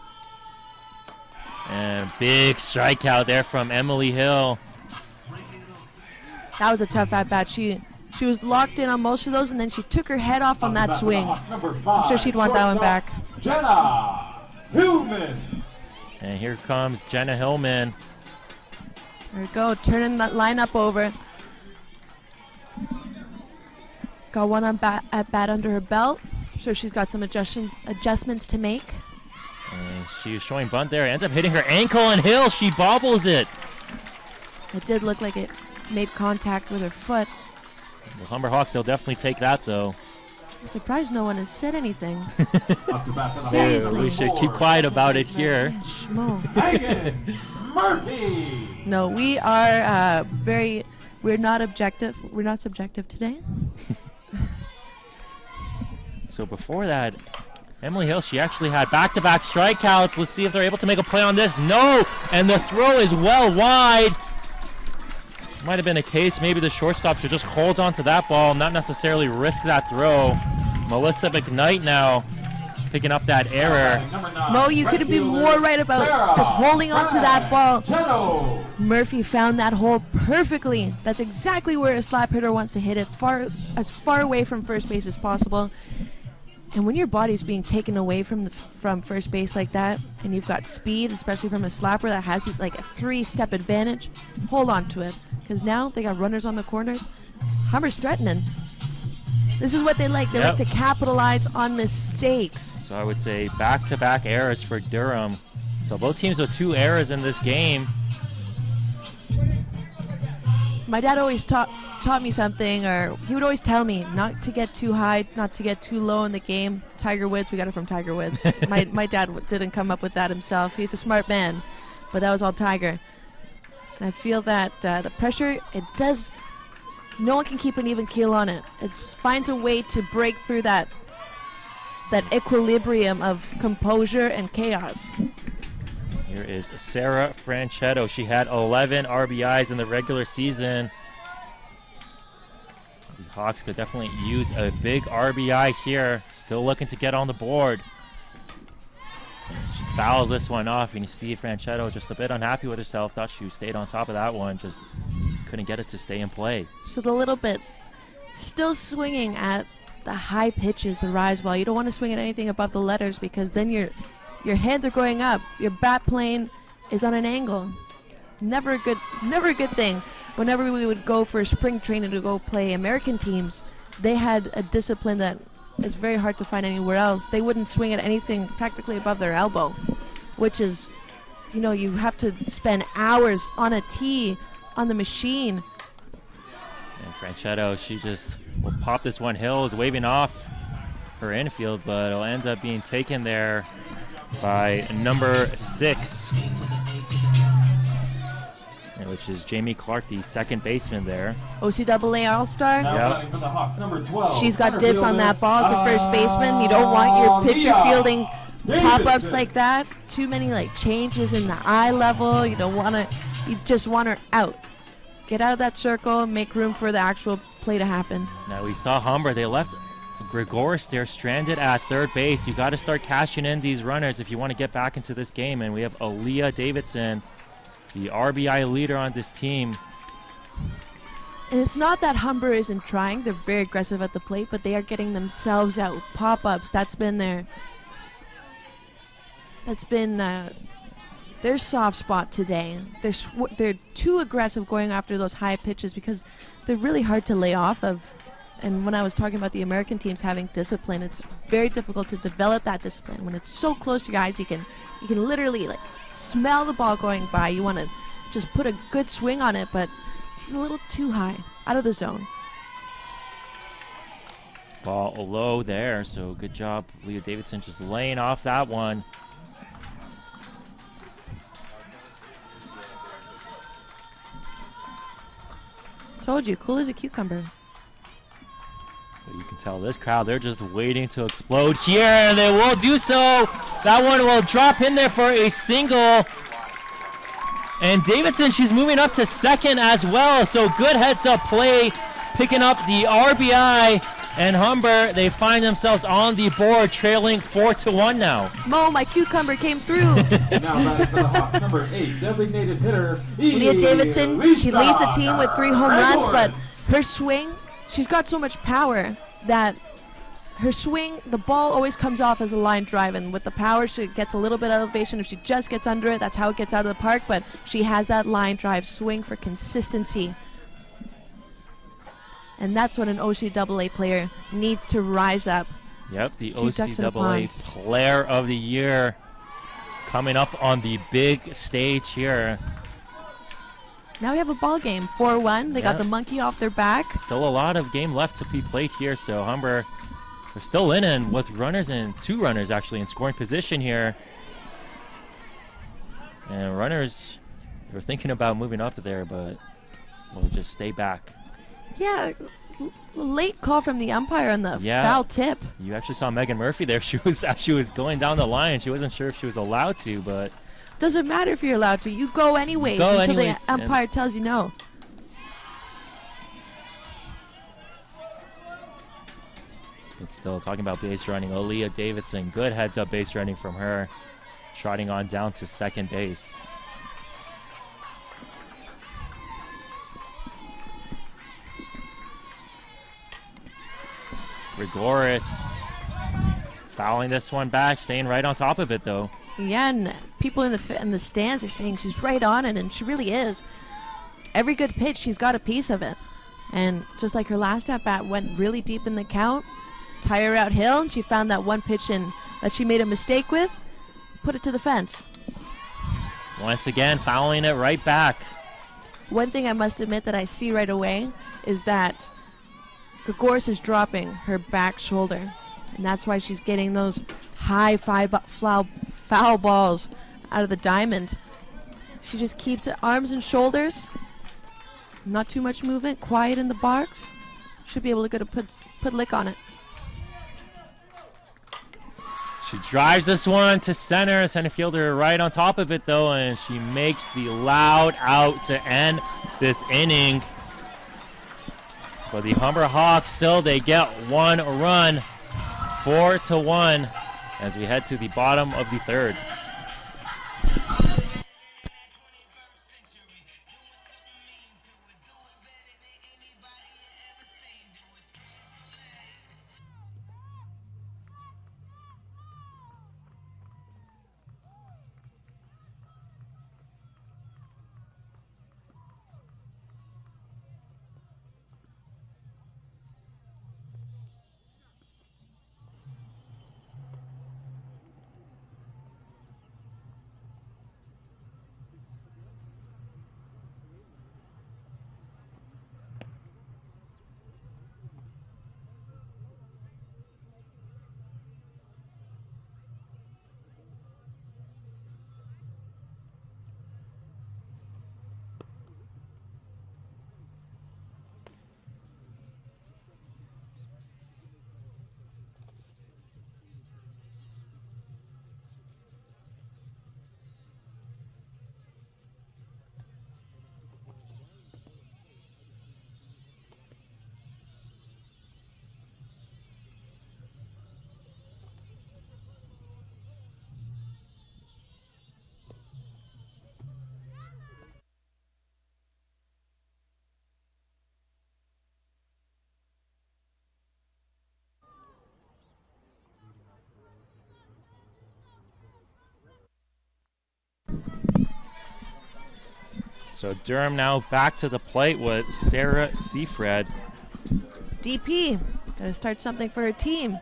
And big strikeout there from Emily Hill. That was a tough at-bat. She was locked in on most of those, and then she took her head off on that swing. I'm sure she'd want that one back. Jenna Hillman. And here comes Jenna Hillman. There we go, turning that lineup over. Got one at bat under her belt. So she's got some adjustments to make. And she's showing bunt there. Ends up hitting her ankle, and Hill, she bobbles it. It did look like it made contact with her foot. The Humber Hawks, they'll definitely take that, though. I'm surprised no one has said anything. Up to bat for the Seriously. We should keep quiet about it here. Schmo. Megan Murphy. No, we are we're not objective. We're not subjective today. So before that, Emily Hill, she actually had back-to-back strikeouts. Let's see if they're able to make a play on this. No! And the throw is well wide. Might have been a case maybe the shortstop should just hold on to that ball, not necessarily risk that throw. Melissa McKnight now picking up that error. Mo, you couldn't be more right about just holding on to that ball. Murphy found that hole perfectly. That's exactly where a slap hitter wants to hit it, as far away from first base as possible. And when your body's being taken away from first base like that, and you've got speed, especially from a slapper that has like a 3-step advantage, hold on to it. Because now they got runners on the corners. Humber's threatening. This is what they like. They like to capitalize on mistakes. So I would say back-to-back errors for Durham. So both teams with 2 errors in this game. My dad always taught me something, or he would always tell me not to get too high, not to get too low in the game. Tiger Woods, we got it from Tiger Woods. my dad didn't come up with that himself. He's a smart man, but that was all Tiger. And I feel that the pressure, no one can keep an even keel on it. It finds a way to break through that equilibrium of composure and chaos. Here is Sarah Franchetto. She had 11 RBIs in the regular season. The Hawks could definitely use a big RBI here. Still looking to get on the board. She fouls this one off, and you see Franchetto just a bit unhappy with herself. Thought she stayed on top of that one. Just couldn't get it to stay in play. So the little bit, still swinging at the high pitches, the rise ball. You don't want to swing at anything above the letters because then your hands are going up. Your bat plane is on an angle. Never a good thing. Whenever we would go for spring training to go play American teams, they had a discipline that is very hard to find anywhere else. They wouldn't swing at anything practically above their elbow, which is, you have to spend hours on a tee, on the machine. And Franchetto, she just will pop this one. Hill is waving off her infield, but it'll end up being taken there by number 6. Which is Jamie Clark, the second baseman there. OCAA All-Star. Yep. For the Hawks, number 12. She's got dibs on that ball as the first baseman. You don't want your pitcher fielding pop-ups like that. Too many changes in the eye level. You just want her out. Get out of that circle, make room for the actual play to happen. Now we saw Humber. They left Gregoris there stranded at third base. You got to start cashing in these runners if you want to get back into this game. And we have Aaliyah Davidson, the RBI leader on this team. And it's not that Humber isn't trying. They're very aggressive at the plate, but they are getting themselves out. Pop-ups, that's been their soft spot today. They're too aggressive going after those high pitches because they're really hard to lay off of. And when I was talking about the American teams having discipline, it's very difficult to develop that discipline. When it's so close to guys, you can literally smell the ball going by. You want to just put a good swing on it, but just a little too high, out of the zone. Ball low there, so good job, Leah Davidson, just laying off that one. Told you, cool as a cucumber. You can tell this crowd, they're just waiting to explode here, and they will do so. That one will drop in there for a single. And Davidson, she's moving up to second as well, so good heads-up play, picking up the RBI. And Humber, they find themselves on the board, trailing 4-1 now. Mo, my cucumber came through. Now batting for the Hawks, number 8, designated hitter, Leah Davidson, she leads the team with 3 home runs, but her swing, she's got so much power that her swing, the ball always comes off as a line drive, and with the power, she gets a little bit of elevation. If she just gets under it, that's how it gets out of the park, but she has that line drive swing for consistency. And that's what an OCAA player needs to rise up. Yep, the OCAA Player of the Year coming up on the big stage here. Now we have a ball game, 4-1. They got the monkey off their back. Still a lot of game left to be played here, so Humber We're still in and with runners and 2 runners actually in scoring position here. And runners, they're thinking about moving up there, but we'll just stay back. Yeah, late call from the umpire on the foul tip. You actually saw Megan Murphy there. She was going down the line. She wasn't sure if she was allowed to, but doesn't matter if you're allowed to. You go anyways until the umpire tells you no. But still talking about base running. Aaliyah Davidson, good heads-up base running from her. Trotting on down to second base. Grigoris fouling this one back, staying right on top of it though. Yeah, and people in the stands are saying she's right on it, and she really is. Every good pitch, she's got a piece of it. And just like her last at-bat went really deep in the count, tire out hill, and she found that one pitch in that she made a mistake with, put it to the fence. Once again, fouling it right back. One thing I must admit that I see right away is that Grigoris is dropping her back shoulder, and that's why she's getting those high foul balls out of the diamond. She just keeps it arms and shoulders, not too much movement, quiet in the box. Should be able to get a put lick on it. She drives this one to center. Center fielder right on top of it though, and she makes the loud out to end this inning. For the Humber Hawks, still they get 1 run, 4-1, as we head to the bottom of the 3rd. So Durham now back to the plate with Sarah Seafred. DP, gotta start something for her team.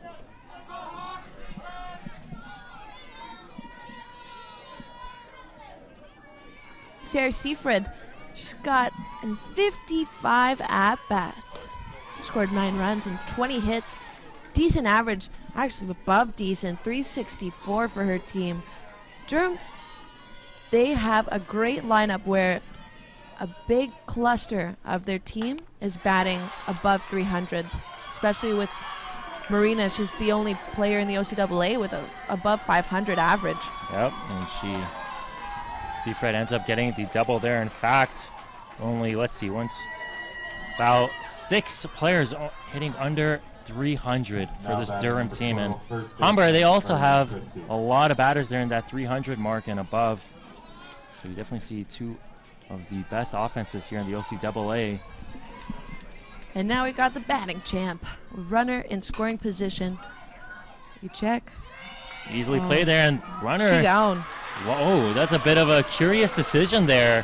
Sarah Seafred, she's got 55 at-bats. Scored 9 runs and 20 hits. Decent average, actually above decent, 364 for her team. Durham, they have a great lineup where a big cluster of their team is batting above 300, especially with Marina. She's the only player in the OCAA with a above 500 average. Yep, and Seafred ends up getting the double there. In fact, only, let's see, about 6 players hitting under 300 for this Durham team. And Humber, they also have a lot of batters there in that 300 mark and above. So you definitely see 2 of the best offenses here in the OCAA. And now we got the batting champ. Runner in scoring position. You check. Easily played there, and runner. She gone. Whoa, that's a bit of a curious decision there.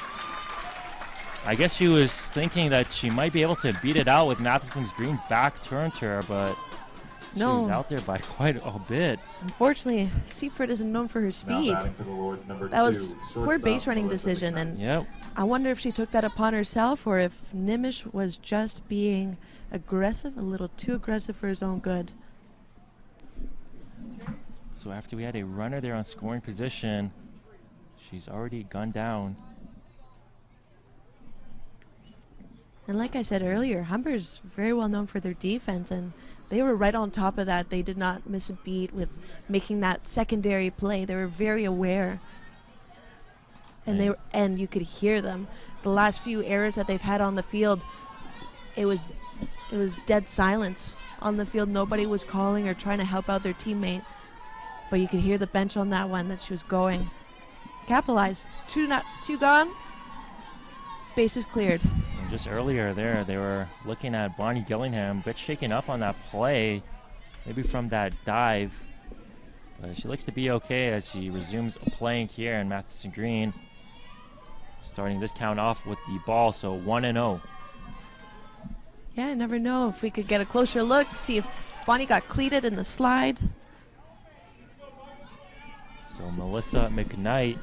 I guess she was thinking that she might be able to beat it out with Matheson's green back turned to her, but she was out there by quite a bit. Unfortunately, Seafred isn't known for her speed. That was poor base running decision, and I wonder if she took that upon herself or if Nimish was just being aggressive, a little too aggressive for his own good. So after we had a runner there on scoring position, she's already gunned down. And like I said earlier, Humber's very well known for their defense, and they were right on top of that. They did not miss a beat with making that secondary play. They were very aware. And and you could hear them. The last few errors that they've had on the field, it was dead silence on the field. Nobody was calling or trying to help out their teammate. But you could hear the bench on that one that she was going. Capitalize. Two gone. Bases cleared. And just earlier there, they were looking at Bonnie Gillingham, a bit shaken up on that play, maybe from that dive. But she looks to be okay as she resumes playing here in Matheson Green. Starting this count off with the ball, so 1-0. Yeah, I never know if we could get a closer look, see if Bonnie got cleated in the slide. So Melissa McKnight.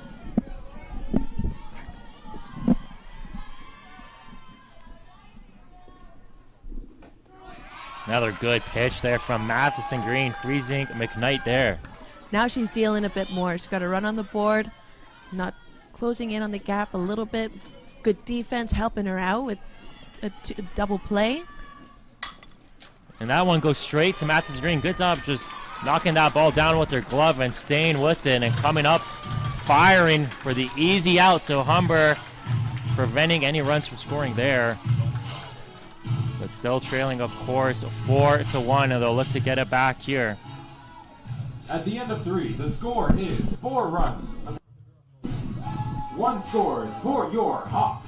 Another good pitch there from Matheson Green, freezing McKnight there. Now she's dealing a bit more. She's got a run on the board, not closing in on the gap a little bit. Good defense helping her out with a double play. And that one goes straight to Matheson Green. Good job just knocking that ball down with her glove and staying with it and coming up, firing for the easy out. So Humber preventing any runs from scoring there. But still trailing, of course, 4-1, and they'll look to get it back here. At the end of 3, the score is 4 runs. 1 scored for your Hawks.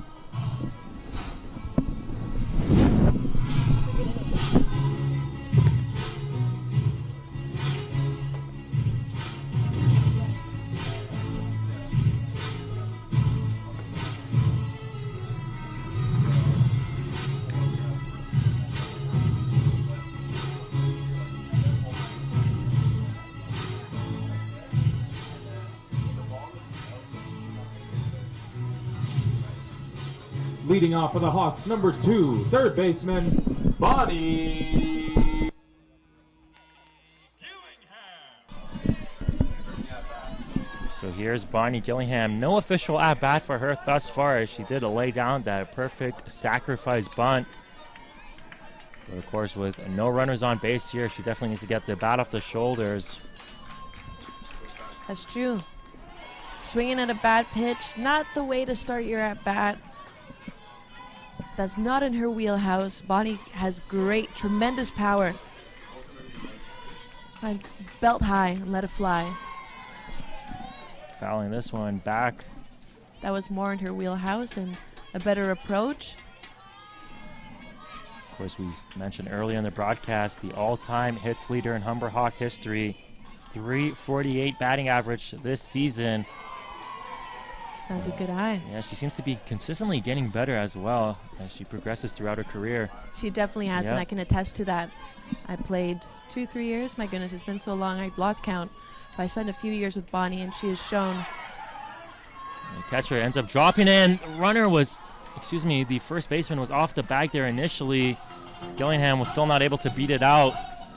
Leading off for the Hawks, number 2, third baseman, Bonnie So here's Bonnie Gillingham. No official at-bat for her thus far, as she did lay down that perfect sacrifice bunt. But of course, with no runners on base here, she definitely needs to get the bat off the shoulders. That's true. Swinging at a bad pitch, not the way to start your at-bat. That's not in her wheelhouse. Bonnie has tremendous power. Fine. Belt high and let it fly. Fouling this one back. That was more in her wheelhouse and a better approach. Of course, we mentioned earlier in the broadcast, the all-time hits leader in Humber Hawk history. 348 batting average this season. That was a good eye. Yeah, she seems to be consistently getting better as well as she progresses throughout her career. She definitely has, and I can attest to that. I played 2-3 years. My goodness, it's been so long, I lost count. But I spent a few years with Bonnie, and she has shown. The catcher ends up dropping in. Runner was, the first baseman was off the bag there initially. Gillingham was still not able to beat it out.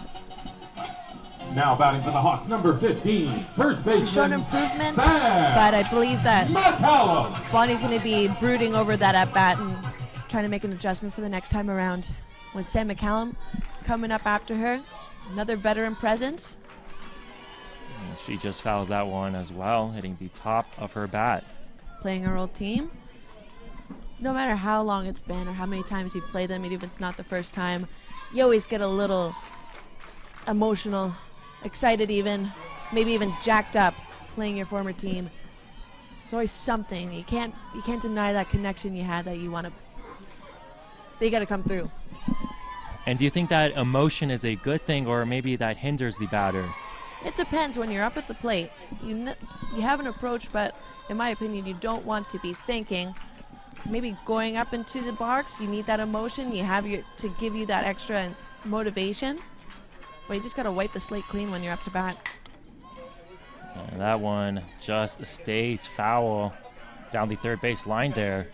Now batting for the Hawks, number 15, first baseman, She's shown improvement, Sam but I believe that McCallum. Bonnie's going to be brooding over that at-bat and trying to make an adjustment for the next time around. With Sam McCallum coming up after her, another veteran presence. And she just fouls that one as well, hitting the top of her bat. Playing her old team. No matter how long it's been or how many times you've played them, even if it's not the first time, you always get a little emotional, excited even, maybe even jacked up playing your former team. It's always something. You can't deny that connection you had that you want to. They got to come through. And do you think that emotion is a good thing, or maybe that hinders the batter? It depends. When you're up at the plate, you have an approach, but in my opinion, you don't want to be thinking. Maybe going up into the box, you need that emotion. You have to give you that extra motivation. But you just got to wipe the slate clean when you're up to bat. And that one just stays foul down the third base line there.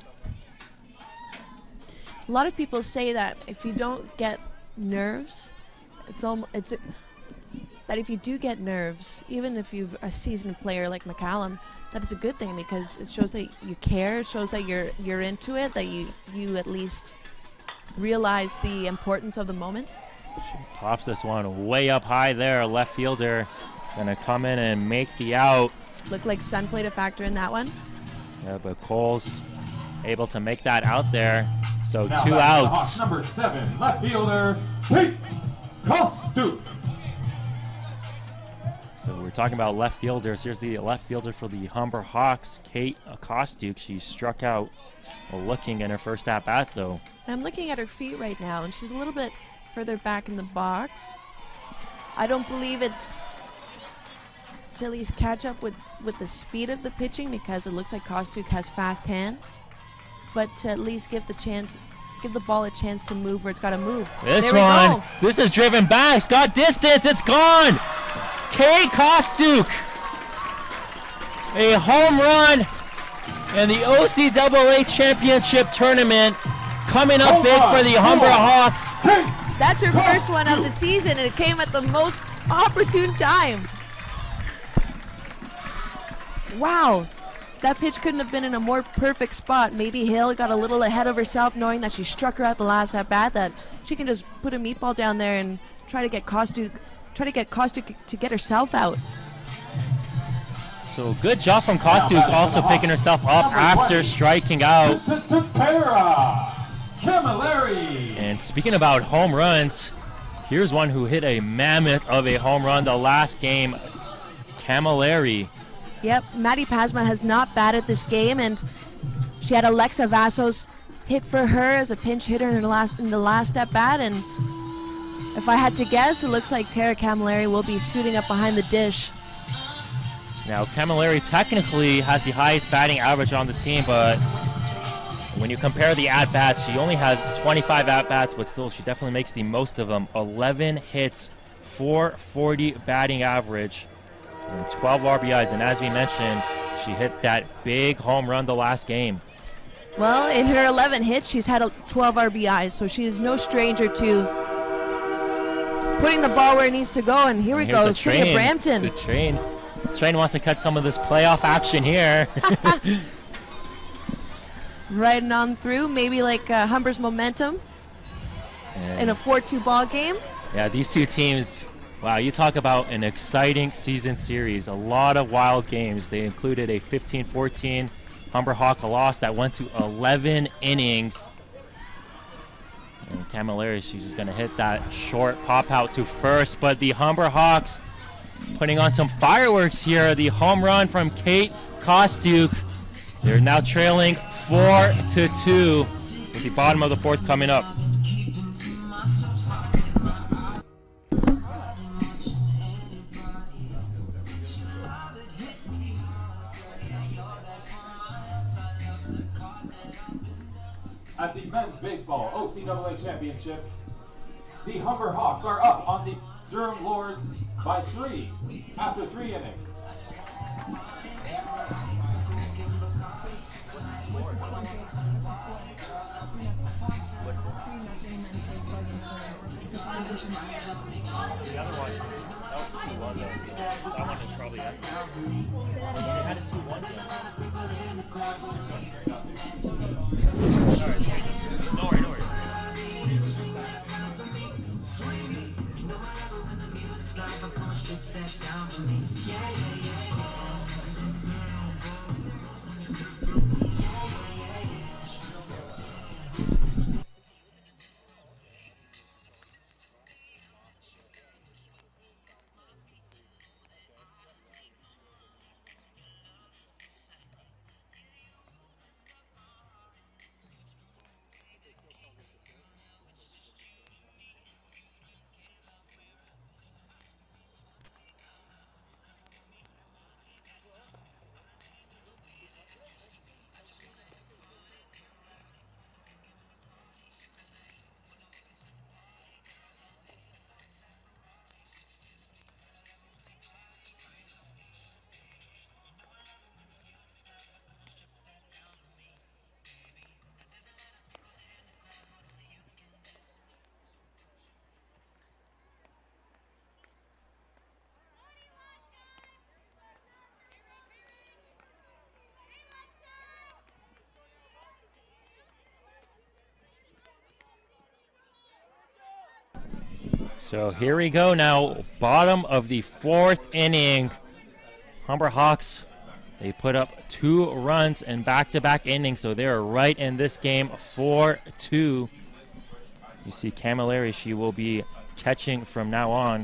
A lot of people say that if you don't get nerves, that if you do get nerves, even if you've a seasoned player like McCallum, that is a good thing because it shows that you care, it shows that you're into it, that you at least realize the importance of the moment. She pops this one way up high there. Left fielder gonna come in and make the out. Looked like sun played a factor in that one. Yeah, but Cole's able to make that out there. So Now 2 outs. Number 7, left fielder, Kate Kostup. So we're talking about left fielders. Here's the left fielder for the Humber Hawks, Kate Kostup. She struck out looking in her first at bat though. I'm looking at her feet right now, and she's a little bit further back in the box. I don't believe it's Tilly's catch up with the speed of the pitching because it looks like Kostup has fast hands, but to at least give the ball a chance to move where it's got to move. This one, this is driven back. It's got distance. It's gone. Kate Kostup, a home run in the OCAA championship tournament, coming up big for the Humber Hawks. That's her first one of the season, and it came at the most opportune time. Wow, that pitch couldn't have been in a more perfect spot. Maybe Hale got a little ahead of herself, knowing that she struck her out the last at bat, that she can just put a meatball down there and try to get Kostup to get herself out. So good job from Kostup, also picking herself up after striking out. And speaking about home runs, here's one who hit a mammoth of a home run the last game, Camilleri. Yep, Maddie Pasma has not batted this game, and she had Alexa Vassos hit for her as a pinch hitter in the last at bat, and if I had to guess, it looks like Tara Camilleri will be suiting up behind the dish. Now, Camilleri technically has the highest batting average on the team, but when you compare the at-bats, she only has 25 at-bats, but still, she definitely makes the most of them. 11 hits, 440 batting average, and 12 RBIs. And as we mentioned, she hit that big home run the last game. Well, in her 11 hits, she's had 12 RBIs, so she is no stranger to putting the ball where it needs to go. And here we go, City of Brampton. The train wants to catch some of this playoff action here. Riding on through, maybe like Humber's momentum in a 4-2 ball game. Yeah, these two teams, wow, you talk about an exciting season series. A lot of wild games. They included a 15-14 Humber Hawk loss that went to 11 innings. And Camilleri, she's just going to hit that short pop out to first. But the Humber Hawks putting on some fireworks here. The home run from Kate Kostup. They're now trailing 4-2 with the bottom of the fourth coming up. At the men's baseball OCAA championships, the Humber Hawks are up on the Durham Lords by 3 after 3 innings. The other one, that was 2-1 though. So that one is probably after. They had a 2-1 game. Alright, no worries. So here we go now, bottom of the 4th inning. Humber Hawks, they put up 2 runs in back-to-back innings, so they're right in this game, 4-2. You see Camilleri, she will be catching from now on.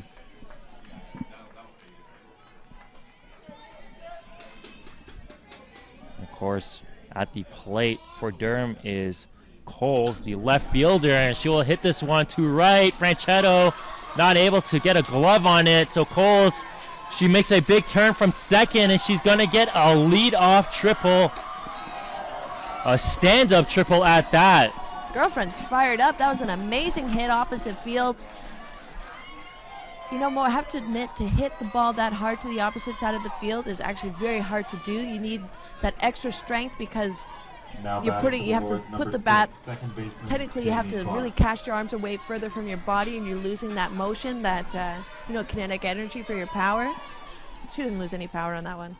Of course, at the plate for Durham is Coles, the left fielder, and she will hit this one to right. Franchetto not able to get a glove on it, so Coles, she makes a big turn from second, and she's going to get a lead-off triple, a stand-up triple at that. Girlfriend's fired up. That was an amazing hit opposite field. You know, Mo, I have to admit, to hit the ball that hard to the opposite side of the field is actually very hard to do. You need that extra strength because you have to put the bat, technically you have to really cast your arms away further from your body, and you're losing that motion, that kinetic energy for your power. She didn't lose any power on that one.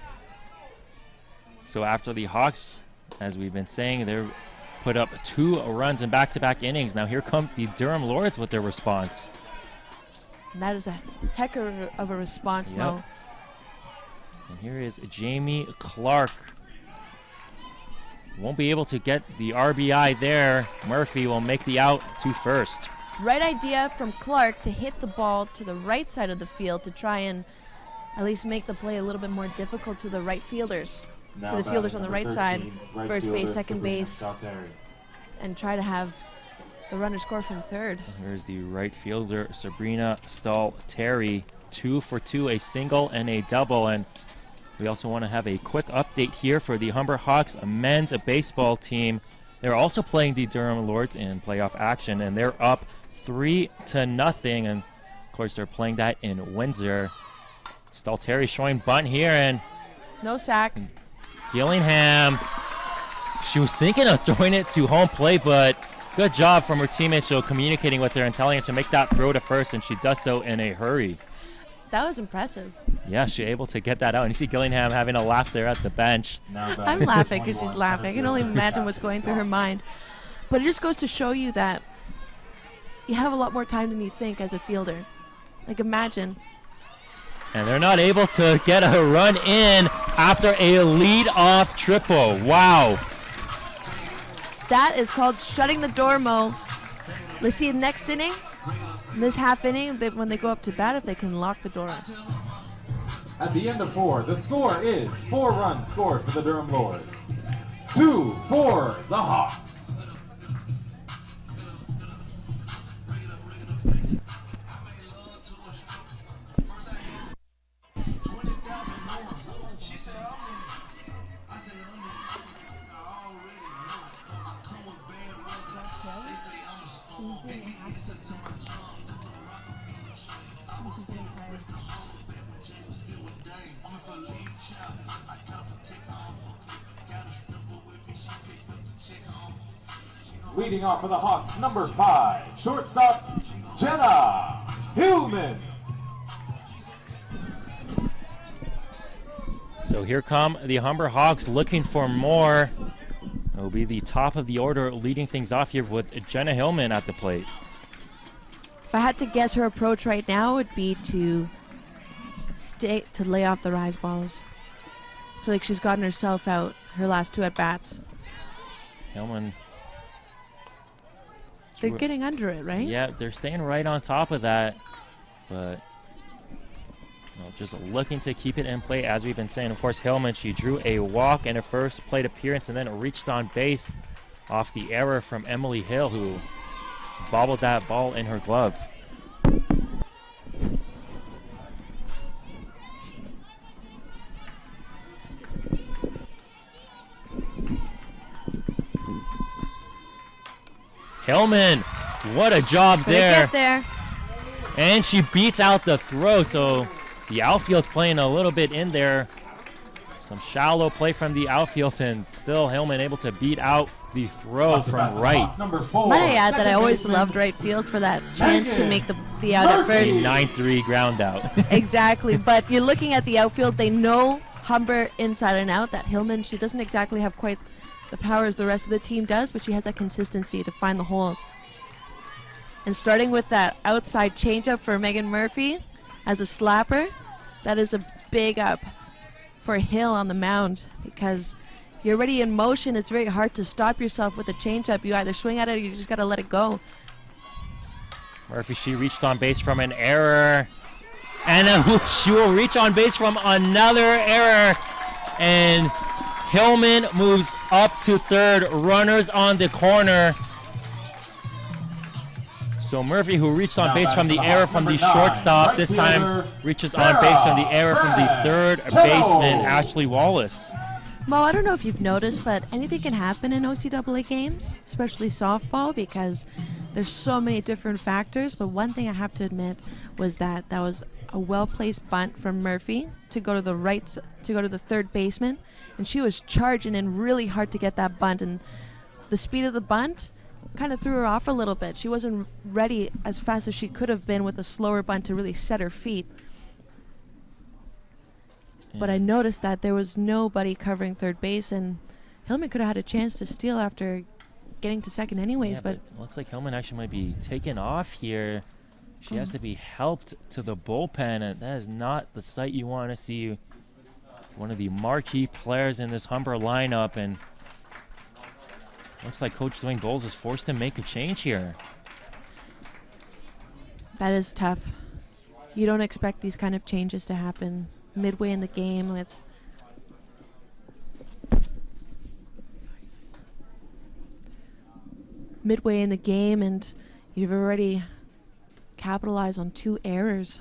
So after the Hawks, as we've been saying, they're put up 2 runs in back-to-back innings. Now here come the Durham Lords with their response. And that is a heck of a response, Mo. And here is Jamie Clark. Won't be able to get the RBI there. Murphy will make the out to first. Right idea from Clark to hit the ball to the right side of the field to try and at least make the play a little bit more difficult to the right fielders, to the fielders on the right side, first base, second base, and try to have the runner score from third. Here's the right fielder, Sabrina Stahl-Terry, 2 for 2, a single and a double. And we also want to have a quick update here for the Humber Hawks men's baseball team. They're also playing the Durham Lords in playoff action, and they're up 3-0. And of course, they're playing that in Windsor. Stahl-Terry showing bunt here, and no sack. Gillingham, she was thinking of throwing it to home plate, but good job from her teammates, so communicating with her and telling her to make that throw to first, and she does so in a hurry. That was impressive. Yeah, she's able to get that out. And you see Gillingham having a laugh there at the bench. I'm laughing because she's laughing. I can only imagine what's going through her mind. But it just goes to show you that you have a lot more time than you think as a fielder. Like, imagine. And they're not able to get a run in after a lead-off triple. Wow. That is called shutting the door, Mo. Let's see next inning. In this half inning, when they go up to bat, if they can lock the door. At the end of 4, the score is 4 runs scored for the Durham Lords, 2 for the Hawks. Leading off for the Hawks, number 5, shortstop, Jenna Hillman. So here come the Humber Hawks looking for more. It will be the top of the order leading things off here with Jenna Hillman at the plate. If I had to guess, her approach right now would be to lay off the rise balls. I feel like she's gotten herself out her last 2 at-bats. Hillman. They're getting under it, right? Yeah, they're staying right on top of that. But just looking to keep it in play, as we've been saying. Of course, Hillman, she drew a walk in her first plate appearance and then reached on base off the error from Emily Hill, who bobbled that ball in her glove. Hillman, what a job there. Get there. And she beats out the throw, so the outfield's playing a little bit in there. Some shallow play from the outfield, and still Hillman able to beat out the throw from right. Might I add that I always loved right field for that chance to make the out at first. 9-3 ground out. Exactly, but you're looking at the outfield. They know Humber inside and out. That Hillman, she doesn't exactly have quite the power as the rest of the team does, but she has that consistency to find the holes. And starting with that outside changeup for Megan Murphy as a slapper, that is a big up for Hill on the mound, because you're already in motion. It's very hard to stop yourself with a changeup. You either swing at it or you just got to let it go. Murphy, she reached on base from an error. And she will reach on base from another error. And Hillman moves up to third. Runners on the corner. So Murphy, who reached on base from the error from the shortstop, this time reaches on base from the error from the third baseman, Ashley Wallace. Mo, I don't know if you've noticed, but anything can happen in OCAA games, especially softball, because there's so many different factors. But one thing I have to admit was that was a well-placed bunt from Murphy to go to the third baseman, and she was charging in really hard to get that bunt, and the speed of the bunt kind of threw her off a little bit. She wasn't ready as fast as she could have been with a slower bunt to really set her feet. Yeah. But I noticed that there was nobody covering third base, and Hillman could have had a chance to steal after getting to second anyways. Yeah, but it looks like Hillman actually might be taken off here. She has to be helped to the bullpen, and that is not the sight you want to see. One of the marquee players in this Humber lineup, and looks like Coach Dwayne Bowles is forced to make a change here. That is tough. You don't expect these kind of changes to happen midway in the game with and you've already capitalized on 2 errors.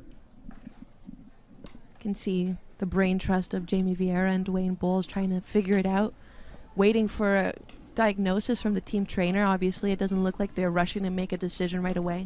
You can see the brain trust of Jamie Vieira and Dwayne Bowles trying to figure it out, waiting for a diagnosis from the team trainer. Obviously, it doesn't look like they're rushing to make a decision right away.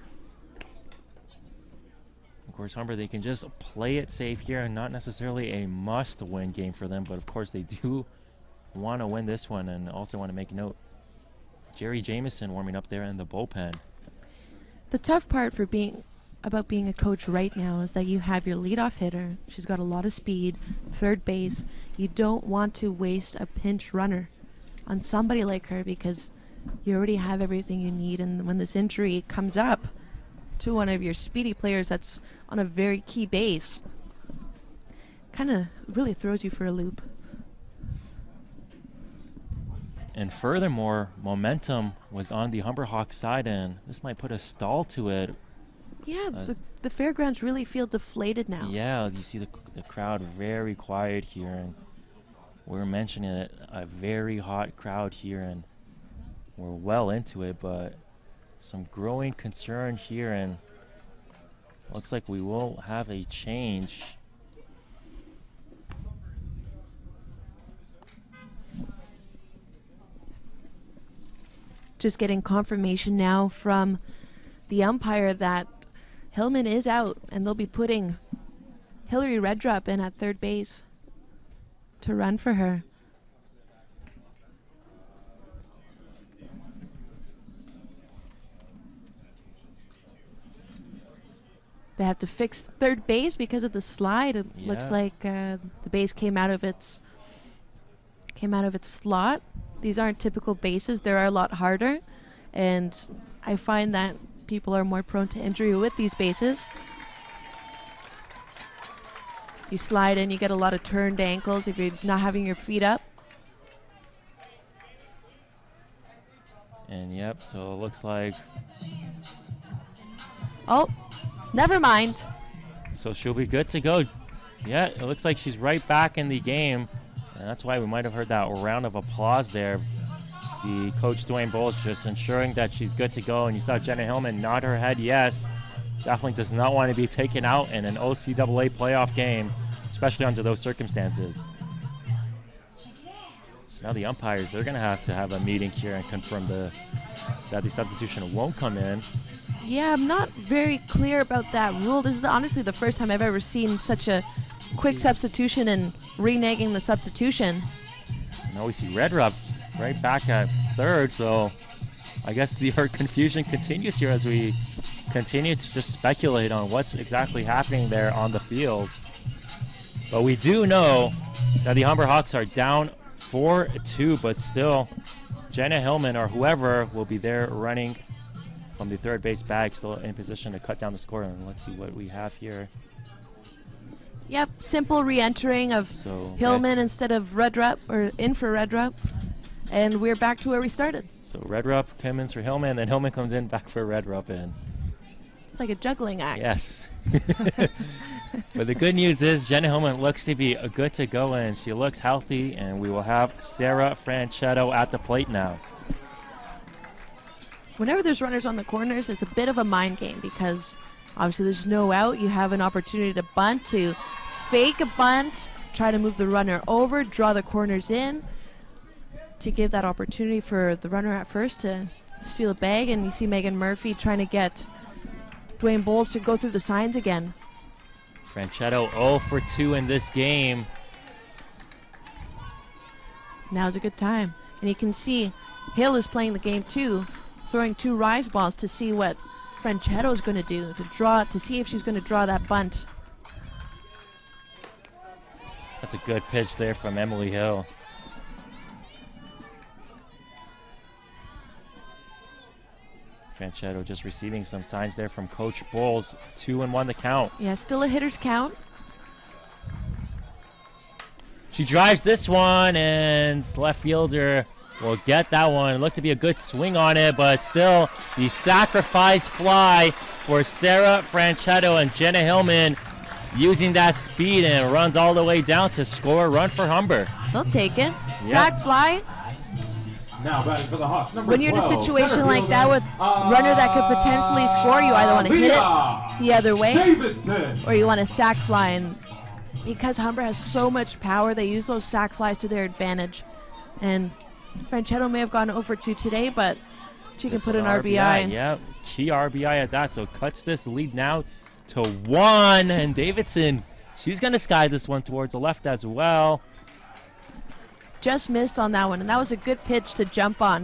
Of course, Humber, they can just play it safe here, and not necessarily a must-win game for them, but of course they do want to win this one, and also want to make note. Jerry Jameson warming up there in the bullpen. The tough part about being a coach right now is that you have your leadoff hitter. She's got a lot of speed, third base. You don't want to waste a pinch runner on somebody like her, because you already have everything you need, and when this injury comes up to one of your speedy players that's on a very key base, kind of really throws you for a loop. And furthermore, momentum was on the Humber Hawks side, and this might put a stall to it. Yeah, the fairgrounds really feel deflated now. Yeah, you see the crowd very quiet here, and we're mentioning it, a very hot crowd here, and we're well into it, but some growing concern here, and looks like we will have a change. Just getting confirmation now from the umpire that Hillman is out, and they'll be putting Hillary Reddrup in at third base to run for her. They have to fix third base because of the slide. It looks like the base came out of its slot. These aren't typical bases. They're a lot harder, and I find that people are more prone to injury with these bases. You slide in, you get a lot of turned ankles if you're not having your feet up. And yep, so it looks like... Oh, never mind. So she'll be good to go. Yeah, it looks like she's right back in the game. And that's why we might have heard that round of applause there. See Coach Dwayne Bowles just ensuring that she's good to go. And you saw Jenna Hillman nod her head yes. Definitely does not want to be taken out in an OCAA playoff game, especially under those circumstances. So now the umpires, they're going to have a meeting here and confirm that the substitution won't come in. Yeah, I'm not very clear about that rule. This is honestly the first time I've ever seen such a quick substitution and reneging the substitution. Now we see Reddrup right back at third, so I guess her confusion continues here as we continue to just speculate on what's exactly happening there on the field. But we do know that the Humber Hawks are down 4-2, but still Jenna Hillman or whoever will be there running from the third base bag, still in position to cut down the score. And let's see what we have here. Yep, simple re-entering of Hillman instead of Redrup, or in for Redrup. And we're back to where we started. So Redrup comes in for Hillman, then Hillman comes in back for Redrup. And it's like a juggling act. Yes. But the good news is Jenna Hillman looks to be good to go, and she looks healthy, and we will have Sarah Franchetto at the plate now. Whenever there's runners on the corners, it's a bit of a mind game because obviously there's no out. You have an opportunity to bunt, to fake a bunt, try to move the runner over, draw the corners in to give that opportunity for the runner at first to steal a bag. And you see Megan Murphy trying to get Dwayne Bowles to go through the signs again. Franchetto 0 for 2 in this game. Now's a good time. And you can see Hill is playing the game too, throwing 2 rise balls to see what Franchetto is going to do, to see if she's going to draw that bunt. That's a good pitch there from Emily Hill. Franchetto just receiving some signs there from Coach Bowles. 2-1 the count. Yeah, still a hitter's count. She drives this one, and left fielder will get that one. Looked to be a good swing on it, but still the sacrifice fly for Sarah Franchetto, and Jenna Hillman using that speed and runs all the way down to score a run for Humber. They'll take it. Sac fly. Now batting for the Hawks, number when you're in a 12, situation like that with runner that could potentially score, you either want to hit it the other way Davidson, or you want to sac fly. And because Humber has so much power, they use those sac flies to their advantage. And Franchetto may have gone over 2 today, but she can put an RBI. Yeah, key RBI at that. So cuts this lead now to 1. And Davidson, she's going to sky this one towards the left as well. Just missed on that one, and that was a good pitch to jump on.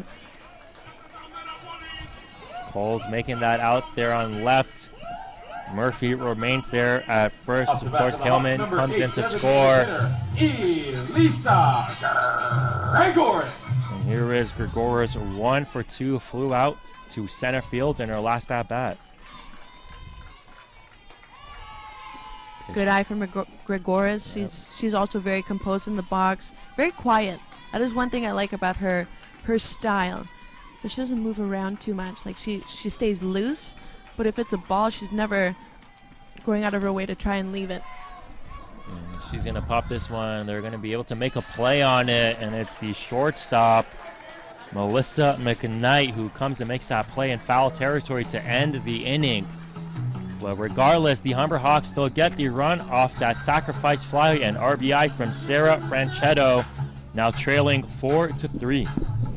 Coles making that out there on left. Murphy remains there at first. Of course, Hillman comes in to score. Elisa Gregoris. And here is Gregoris, 1 for 2, flew out to center field in her last at bat. Good eye from Gregoris. She's also very composed in the box, very quiet. That is one thing I like about her style. So she doesn't move around too much. Like she stays loose, but if it's a ball, she's never going out of her way to try and leave it. And she's gonna pop this one. They're gonna be able to make a play on it, and it's the shortstop, Melissa McKnight, who comes and makes that play in foul territory to end the inning. But regardless, the Humber Hawks still get the run off that sacrifice fly and RBI from Sarah Franchetto, now trailing 4-3.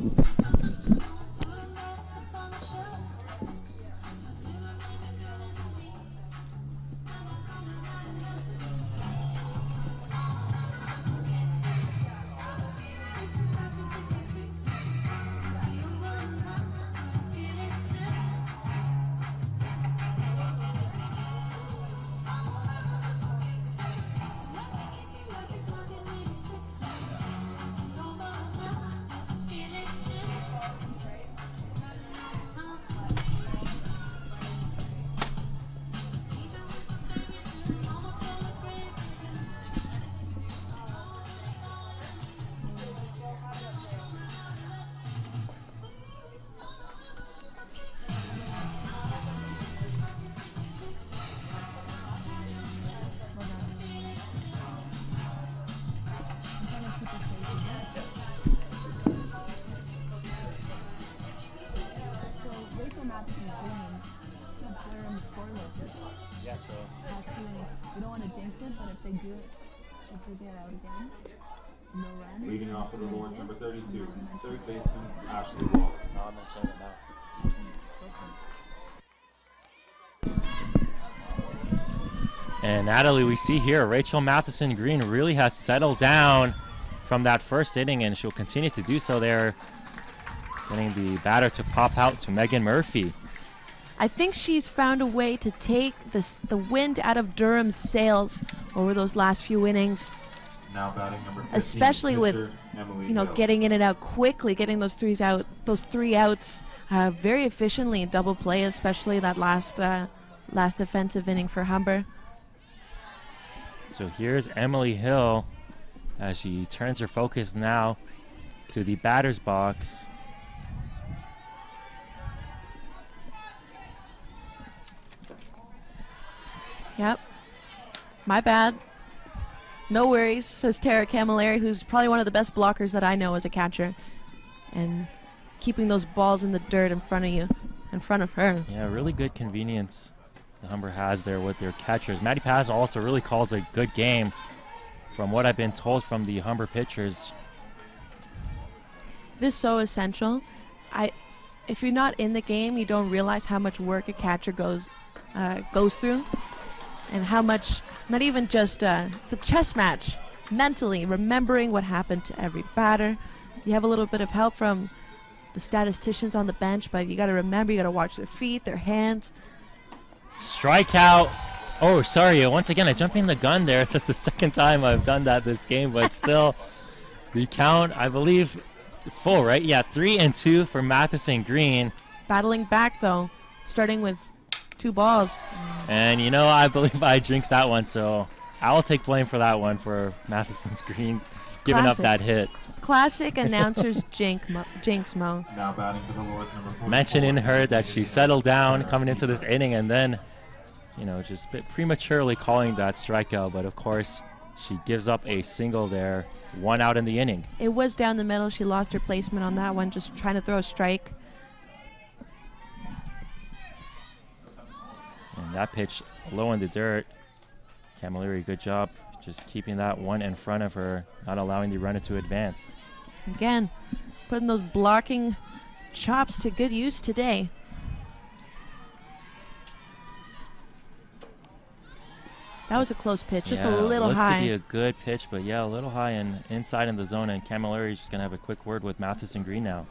We don't want to jinx it, but if they do get out again, no run. Leading off for the Lords, number 32, third baseman Ashley Wall. I'm not showing it now. And Natalie, we see here Rachel Matheson Green really has settled down from that first inning, and she'll continue to do so there, getting the batter to pop out to Megan Murphy. I think she's found a way to take the wind out of Durham's sails over those last few innings. Now batting number 15, especially with, Emily you know, Hill. getting in and out quickly, getting those three outs very efficiently in double play, especially that last defensive inning for Humber. So here's Emily Hill as she turns her focus now to the batter's box. Yep. My bad. No worries, says Tara Camilleri, who's probably one of the best blockers that I know as a catcher. And keeping those balls in the dirt in front of you, in front of her. Yeah, really good convenience the Humber has there with their catchers. Maddie Paz also really calls a good game from what I've been told from the Humber pitchers. It is so essential. If you're not in the game, you don't realize how much work a catcher goes through. And how much, not even just, it's a chess match, mentally, remembering what happened to every batter. You have a little bit of help from the statisticians on the bench, but you got to remember, you got to watch their feet, their hands. Strikeout. Oh, sorry, once again, I'm jumping the gun there. That's the second time I've done that this game, but still, the count, I believe, full, right? Yeah, 3-2 for Matheson Green. Battling back, though, starting with 2 balls. And you know, I believe I jinxed that one, so I'll take blame for that one for Matheson's Green giving up that hit. Classic announcers jinx Mo. Now batting for the Lords, number 44. Mentioning her that she settled down coming into this inning and then, you know, just a bit prematurely calling that strikeout, but of course she gives up a single there, 1 out in the inning. It was down the middle. She lost her placement on that one, just trying to throw a strike. And that pitch low in the dirt. Camilleri, good job just keeping that one in front of her, not allowing the runner to advance. Again, putting those blocking chops to good use today. That was a close pitch, just a little looked high. to be a good pitch, but yeah, a little high and inside in the zone, and Camilleri is just going to have a quick word with Matheson Green now.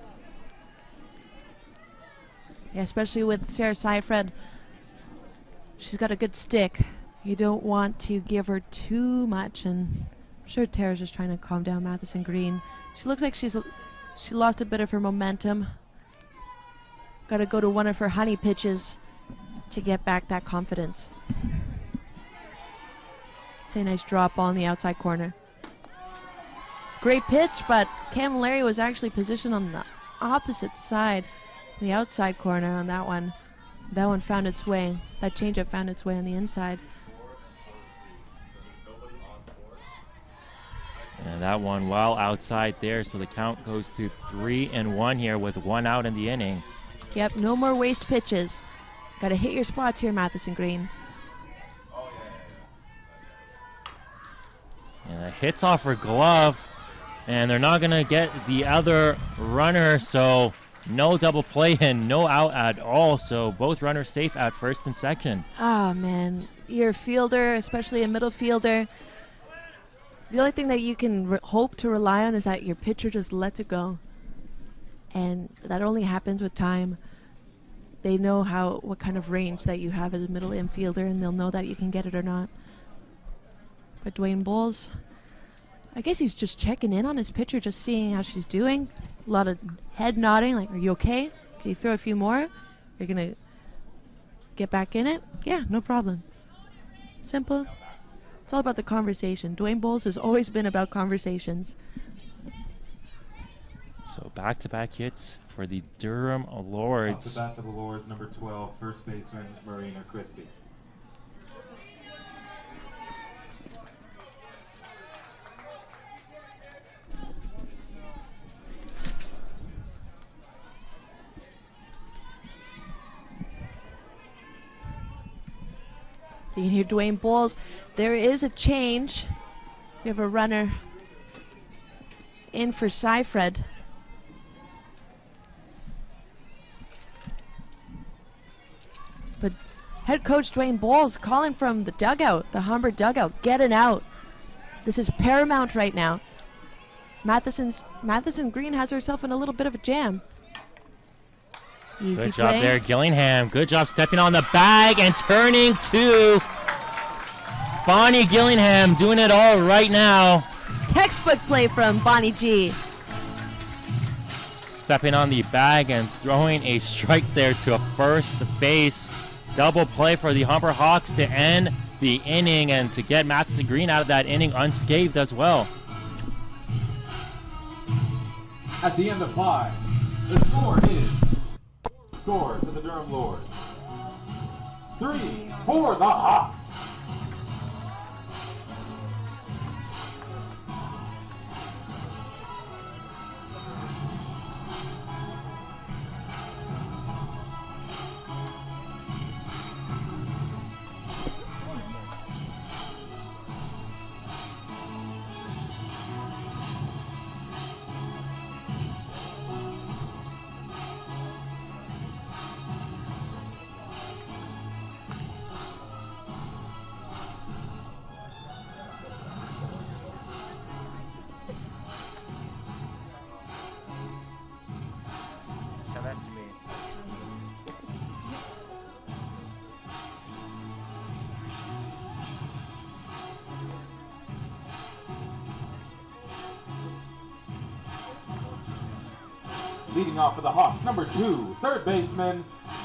Yeah, especially with Sarah Seifred. She's got a good stick. You don't want to give her too much, and I'm sure Tara's just trying to calm down Matheson Green. She looks like she lost a bit of her momentum. Got to go to one of her honey pitches to get back that confidence. Say nice drop ball in the outside corner. Great pitch, but Camilleri was actually positioned on the opposite side, the outside corner on that one. That one found its way. That changeup found its way on the inside. And that one well outside there, so the count goes to 3-1 here with 1 out in the inning. Yep, no more waste pitches. Got to hit your spots here, Matheson Green. And it hits off her glove, and they're not going to get the other runner, so no double play and no out at all, so both runners safe at first and second. Ah, man. You're a fielder, especially a middle fielder. The only thing that you can hope to rely on is that your pitcher just lets it go. And that only happens with time. They know what kind of range that you have as a middle infielder, and they'll know that you can get it or not. But Dwayne Bowles, I guess he's just checking in on his pitcher, just seeing how she's doing. A lot of head nodding, like, are you okay? Can you throw a few more? You're going to get back in it? Yeah, no problem. Simple. It's all about the conversation. Dwayne Bowles has always been about conversations. So back-to-back hits for the Durham Lords. Off the bat for the Lords, number 12, first baseman Marina Christie. You can hear Dwayne Bowles. There is a change. We have a runner in for Seifred. But head coach Dwayne Bowles calling from the dugout, the Humber dugout, getting out. This is paramount right now. Matheson Green has herself in a little bit of a jam. Easy Good job play. there, Gillingham. Good job stepping on the bag and turning to Bonnie Gillingham doing it all right now. Textbook play from Bonnie G. Stepping on the bag and throwing a strike there to a first base. Double play for the Humber Hawks to end the inning and to get Madison Green out of that inning unscathed as well. At the end of 5, the score is to the Durham Lords. 3 for the Hawks. Send that to me. Leading off for the Hawks, number 2, third baseman,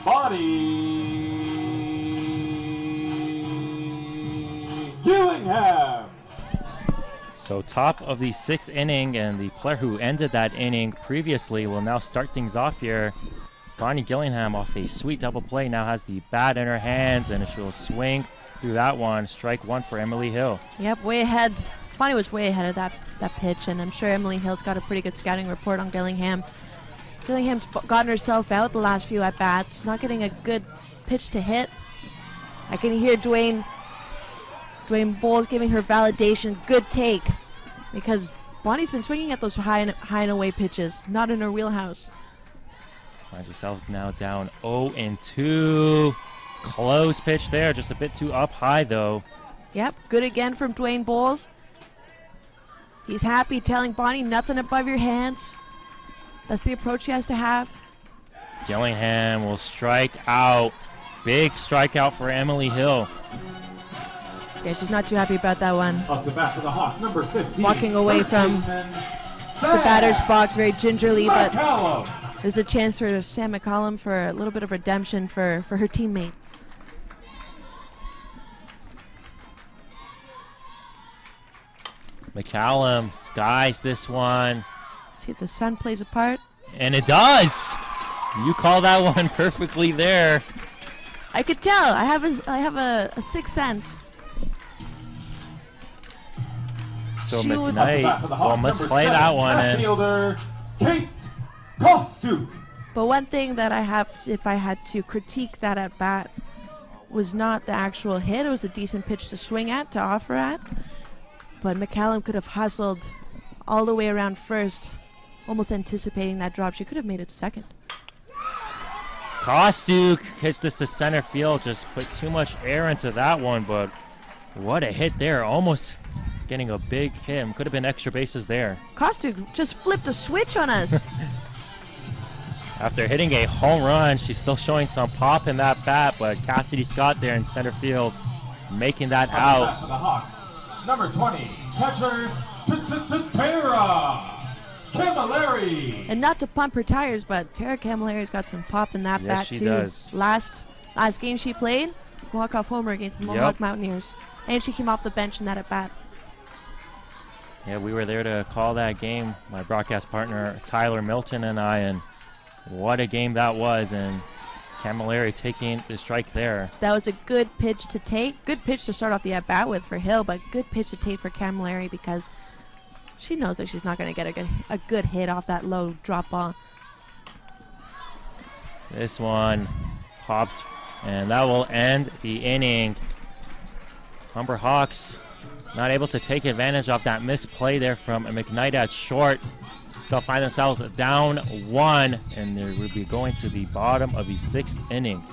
Bonnie Gillingham. So top of the 6th inning, and the player who ended that inning previously will now start things off here. Bonnie Gillingham off a sweet double play now has the bat in her hands, and she'll swing through that one. Strike 1 for Emily Hill. Yep, way ahead. Bonnie was way ahead of that pitch, and I'm sure Emily Hill's got a pretty good scouting report on Gillingham. Gillingham's gotten herself out the last few at-bats, not getting a good pitch to hit. I can hear Dwayne Bowles giving her validation, good take, because Bonnie's been swinging at those high and away pitches, not in her wheelhouse. Finds herself now down 0-2. Close pitch there, just a bit too up high though. Yep, good again from Dwayne Bowles. He's happy, telling Bonnie nothing above your hands. That's the approach she has to have. Gillingham will strike out. Big strikeout for Emily Hill. Yeah, she's not too happy about that one. Up to bat for the Hawks, number 15. Walking away from the batter's box very gingerly, but there's a chance for Sam McCollum for a little bit of redemption for her teammate. McCallum skies this one. See if the sun plays a part. And it does! You call that one perfectly there. I could tell. I have a sixth sense. So She would- McKnight will must play that one. And Fielder Kate Kostu. But one thing that I have, if I had to critique that at bat, was not the actual hit. It was a decent pitch to swing at, to offer at. But McCallum could have hustled all the way around first, almost anticipating that drop. She could have made it to second. Kostuk hits this to center field. Just put too much air into that one, but what a hit there. Almost getting a big hit. Could have been extra bases there. Kostuk just flipped a switch on us. After hitting a home run, she's still showing some pop in that bat, but Cassidy Scott there in center field making that out. For the Hawks, number 20, catcher Tara Camilleri. And not to pump her tires, but Tara Camilleri's got some pop in that Yes, bat she too. does. Last game she played, walk-off homer against the Mohawk Mountaineers. And she came off the bench in that at bat. Yeah, we were there to call that game, my broadcast partner Tyler Milton and I, and what a game that was. And Camilleri taking the strike there. That was a good pitch to take. Good pitch to start off the at-bat with for Hill, but good pitch to take for Camilleri because she knows that she's not going to get a good hit off that low drop ball. This one popped, and that will end the inning. Humber Hawks not able to take advantage of that misplay there from McKnight at short. Still find themselves down 1, and they will be going to the bottom of the 6th inning.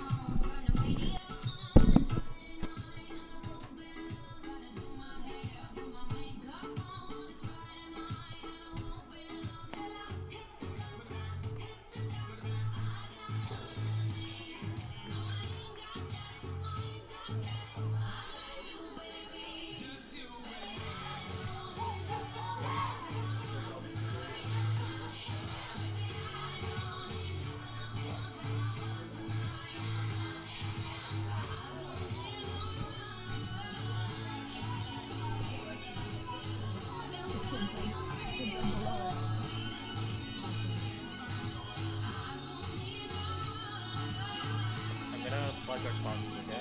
sponsors, okay?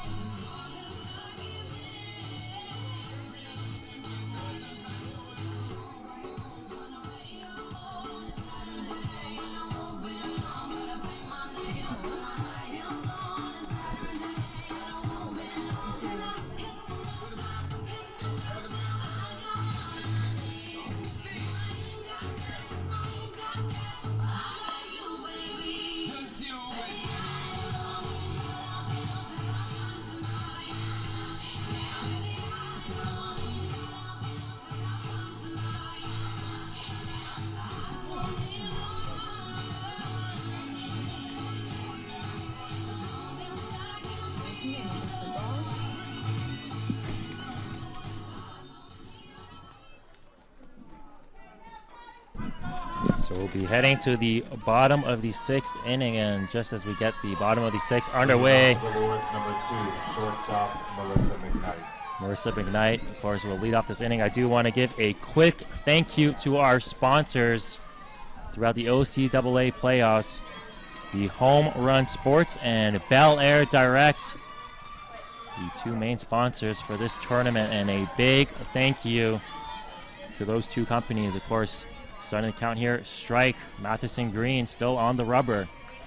So we'll be heading to the bottom of the 6th inning, and just as we get the bottom of the 6th underway, Number 2, shortstop Melissa McKnight. Marissa McKnight, of course, will lead off this inning. I do want to give a quick thank you to our sponsors throughout the OCAA playoffs, the Home Run Sports and Bel Air Direct, the 2 main sponsors for this tournament, and a big thank you to those 2 companies. Of course, starting the count here, strike, Matheson Green still on the rubber.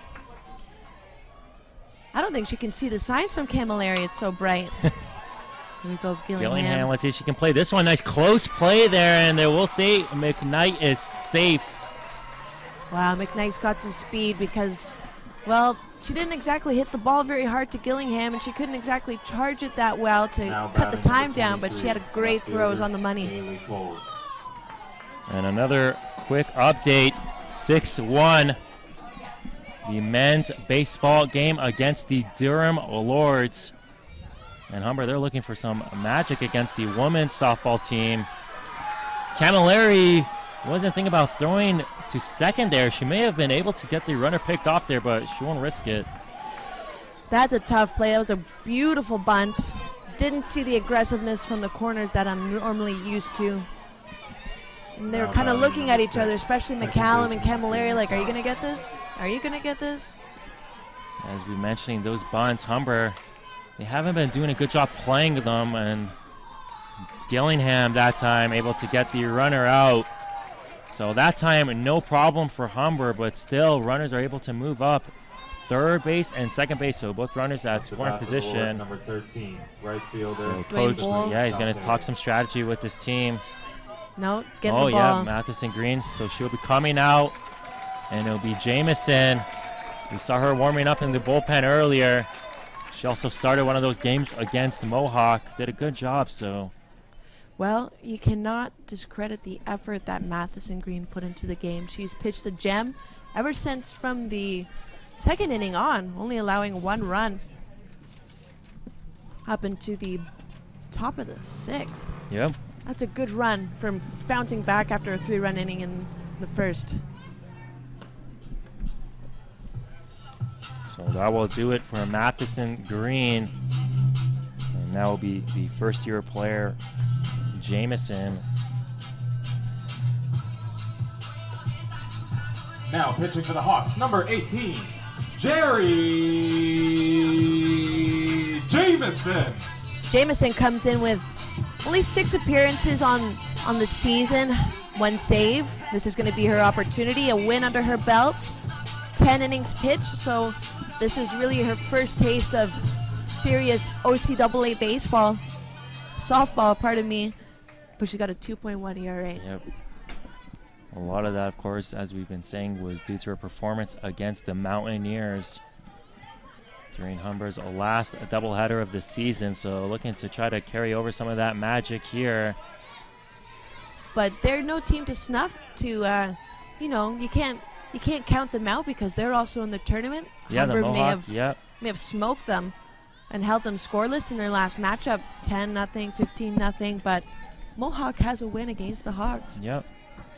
I don't think she can see the signs from Camilleri. It's so bright. Here we go, Gillingham. Let's see if she can play this one. Nice close play there, and we'll see McKnight is safe. Wow, McKnight's got some speed because, well, she didn't exactly hit the ball very hard to Gillingham, and she couldn't exactly charge it that well to cut the time down, but she had a great throws on the money. And another quick update, 6-1. The men's baseball game against the Durham Lords. And Humber, they're looking for some magic against the women's softball team. Camilleri wasn't thinking about throwing to second there. She may have been able to get the runner picked off there, but she won't risk it. That's a tough play. That was a beautiful bunt. Didn't see the aggressiveness from the corners that I'm normally used to. And they were kind of looking at each other, especially McCallum and Camilleri, like, are you going to get this? Are you going to get this? As we mentioned, those bunts, Humber, they haven't been doing a good job playing them, and Gillingham that time able to get the runner out. So that time, no problem for Humber, but still, runners are able to move up third base and second base, so both runners at scoring position. Number 13, right fielder. So coach, yeah, he's going to talk some strategy with his team. No, get the ball. Oh, yeah, Matheson Green. So she'll be coming out, and it'll be Jamison. We saw her warming up in the bullpen earlier. She also started one of those games against Mohawk. Did a good job, so. Well, you cannot discredit the effort that Matheson Green put into the game. She's pitched a gem ever since from the second inning on, only allowing 1 run up into the top of the 6th. Yep. That's a good run from bouncing back after a 3-run inning in the first. So that will do it for Matheson Green. And that will be the first-year player, Jamison. Now pitching for the Hawks, number 18, Jerry Jamison. Jamison comes in with only 6 appearances on the season, 1 save. This is going to be her opportunity, a win under her belt, 10 innings pitched. So this is really her first taste of serious OCAA baseball, softball, pardon me. But she got a 2.1 ERA. Yep. A lot of that, of course, as we've been saying, was due to her performance against the Mountaineers during Humber's last doubleheader of the season. So looking to try to carry over some of that magic here. But they're no team to snuff. To you know, you can't count them out because they're also in the tournament. Yeah, Humber the Mohawk. may have smoked them and held them scoreless in their last matchup, 10-0, 15-0. But Mohawk has a win against the Hawks. Yep.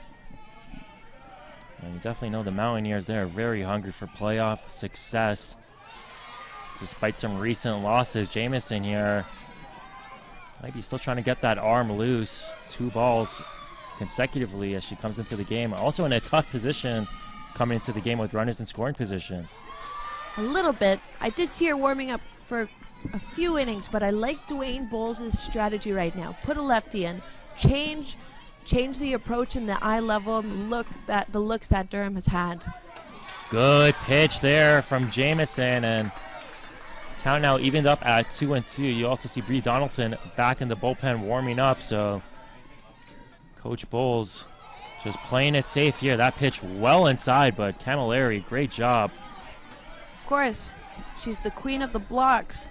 And you definitely know the Mountaineers, they are very hungry for playoff success. Despite some recent losses, Jamison here might be still trying to get that arm loose. 2 balls consecutively as she comes into the game. Also in a tough position coming into the game with runners in scoring position. A little bit. I did see her warming up for a few innings, but I like Dwayne Bowles' strategy right now. Put a lefty in, change the approach and the eye level and the looks that Durham has had. Good pitch there from Jamison, and count now evened up at 2-2. You also see Bree Donaldson back in the bullpen warming up, so Coach Bowles just playing it safe here. That pitch well inside, but Camilleri, great job. Of course, she's the queen of the blocks.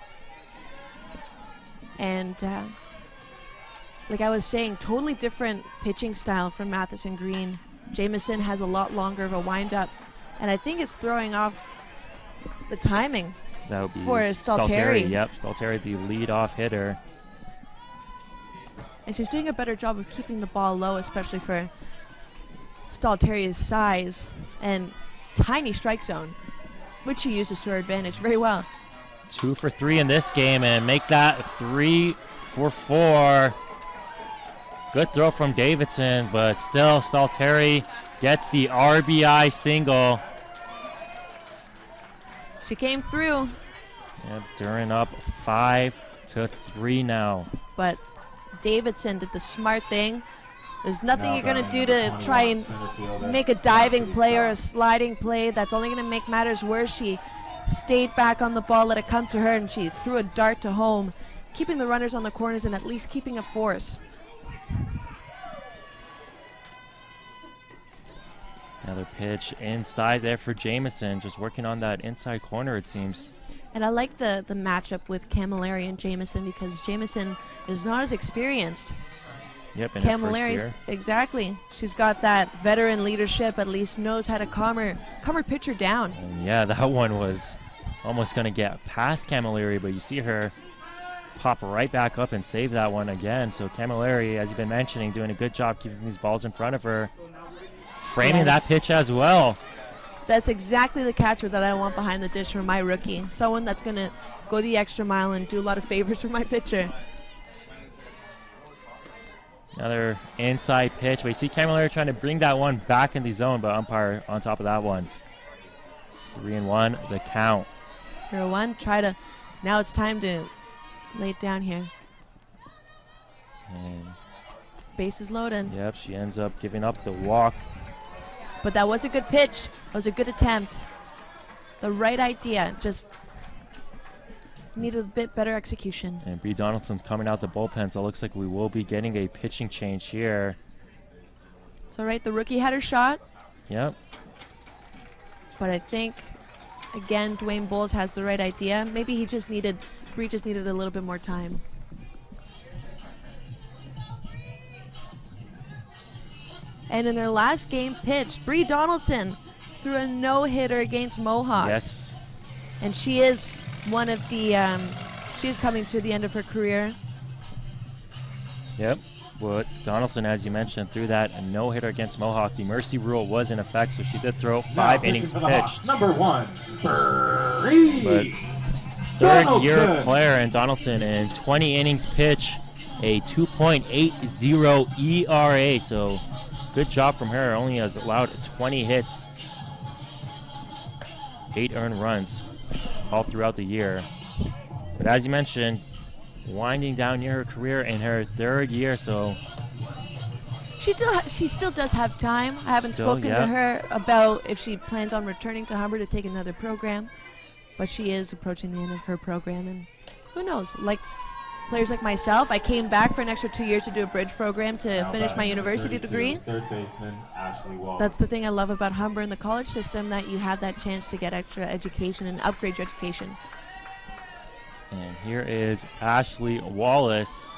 And like I was saying, totally different pitching style from Matheson Green. Jamison has a lot longer of a windup, and I think it's throwing off the timing That would be for Stalteri. Yep, Stalteri, the lead-off hitter. And she's doing a better job of keeping the ball low, especially for Stalteri's size and tiny strike zone, which she uses to her advantage very well. 2 for 3 in this game, and make that 3 for 4. Good throw from Davidson, but still Stalteri gets the RBI single. She came through. Yep, Durham up 5-3 now. But Davidson did the smart thing. There's nothing you're going to do to try and make a diving play or a sliding play. That's only going to make matters worse. She stayed back on the ball, let it come to her, and she threw a dart to home, keeping the runners on the corners and at least keeping a force. Another pitch inside there for Jamison, just working on that inside corner, it seems. And I like the matchup with Camilleri and Jamison because Jamison is not as experienced. Yep, in her first Camilleri's year. exactly. She's got that veteran leadership, at least knows how to calm her pitcher down. And yeah, that one was almost going to get past Camilleri, but you see her pop right back up and save that one again. So Camilleri, as you've been mentioning, doing a good job keeping these balls in front of her. Framing that pitch as well. That's exactly the catcher that I want behind the dish for my rookie. Someone that's going to go the extra mile and do a lot of favors for my pitcher. Another inside pitch, but you see Camilleri trying to bring that one back in the zone, but umpire on top of that one. 3-1, the count. 0-1, now it's time to lay it down here. And bases loaded. yep, she ends up giving up the walk. But that was a good pitch. That was a good attempt. The right idea, just needed a bit better execution. And Bree Donaldson's coming out the bullpen, so it looks like we will be getting a pitching change here. It's all right, the rookie had her shot. Yep. But I think, again, Dwayne Bowles has the right idea. Maybe Bree just needed a little bit more time. And in their last game pitch, Bree Donaldson threw a no-hitter against Mohawk. Yes. And she is one of the, she is coming to the end of her career. Yep. But Donaldson, as you mentioned, threw that no-hitter against Mohawk. The mercy rule was in effect, so she did throw 5 innings pitched. Number 1, Bree. But third-year player in Donaldson in 20 innings pitch, a 2.80 ERA. So good job from her. Only has allowed 20 hits, 8 earned runs all throughout the year. But as you mentioned, winding down near her career in her 3rd year, so she still does have time. I haven't spoken to her about if she plans on returning to Humber to take another program, but she is approaching the end of her program, and who knows, like players like myself, I came back for an extra 2 years to do a bridge program to finish my university degree. Third baseman, Ashley Wall. That's the thing I love about Humber and the college system, that you have that chance to get extra education and upgrade your education. And here is Ashley Wallace.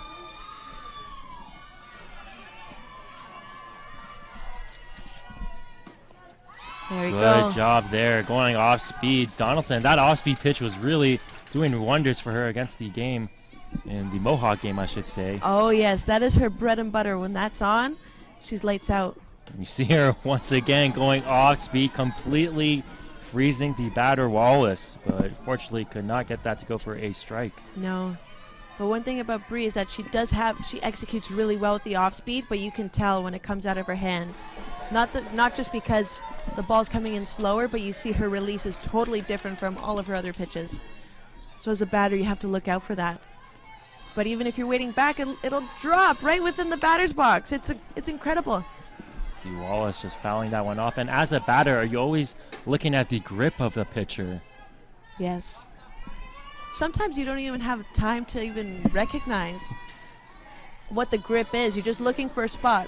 There you go. Good job there, going off speed. Donaldson, that off speed pitch was really doing wonders for her against the game, in the Mohawk game, I should say. Oh yes, that is her bread and butter. When that's on, she's lights out. And you see her once again going off speed, completely freezing the batter Wallace, but fortunately could not get that to go for a strike. No. But one thing about Bree is that she executes really well with the off speed, but you can tell when it comes out of her hand. Not just because the ball's coming in slower, but you see her release is totally different from all of her other pitches. So as a batter, you have to look out for that. But even if you're waiting back, it'll drop right within the batter's box. It's incredible. See Wallace just fouling that one off. And as a batter, are you always looking at the grip of the pitcher? Yes. Sometimes you don't even have time to even recognize what the grip is. You're just looking for a spot.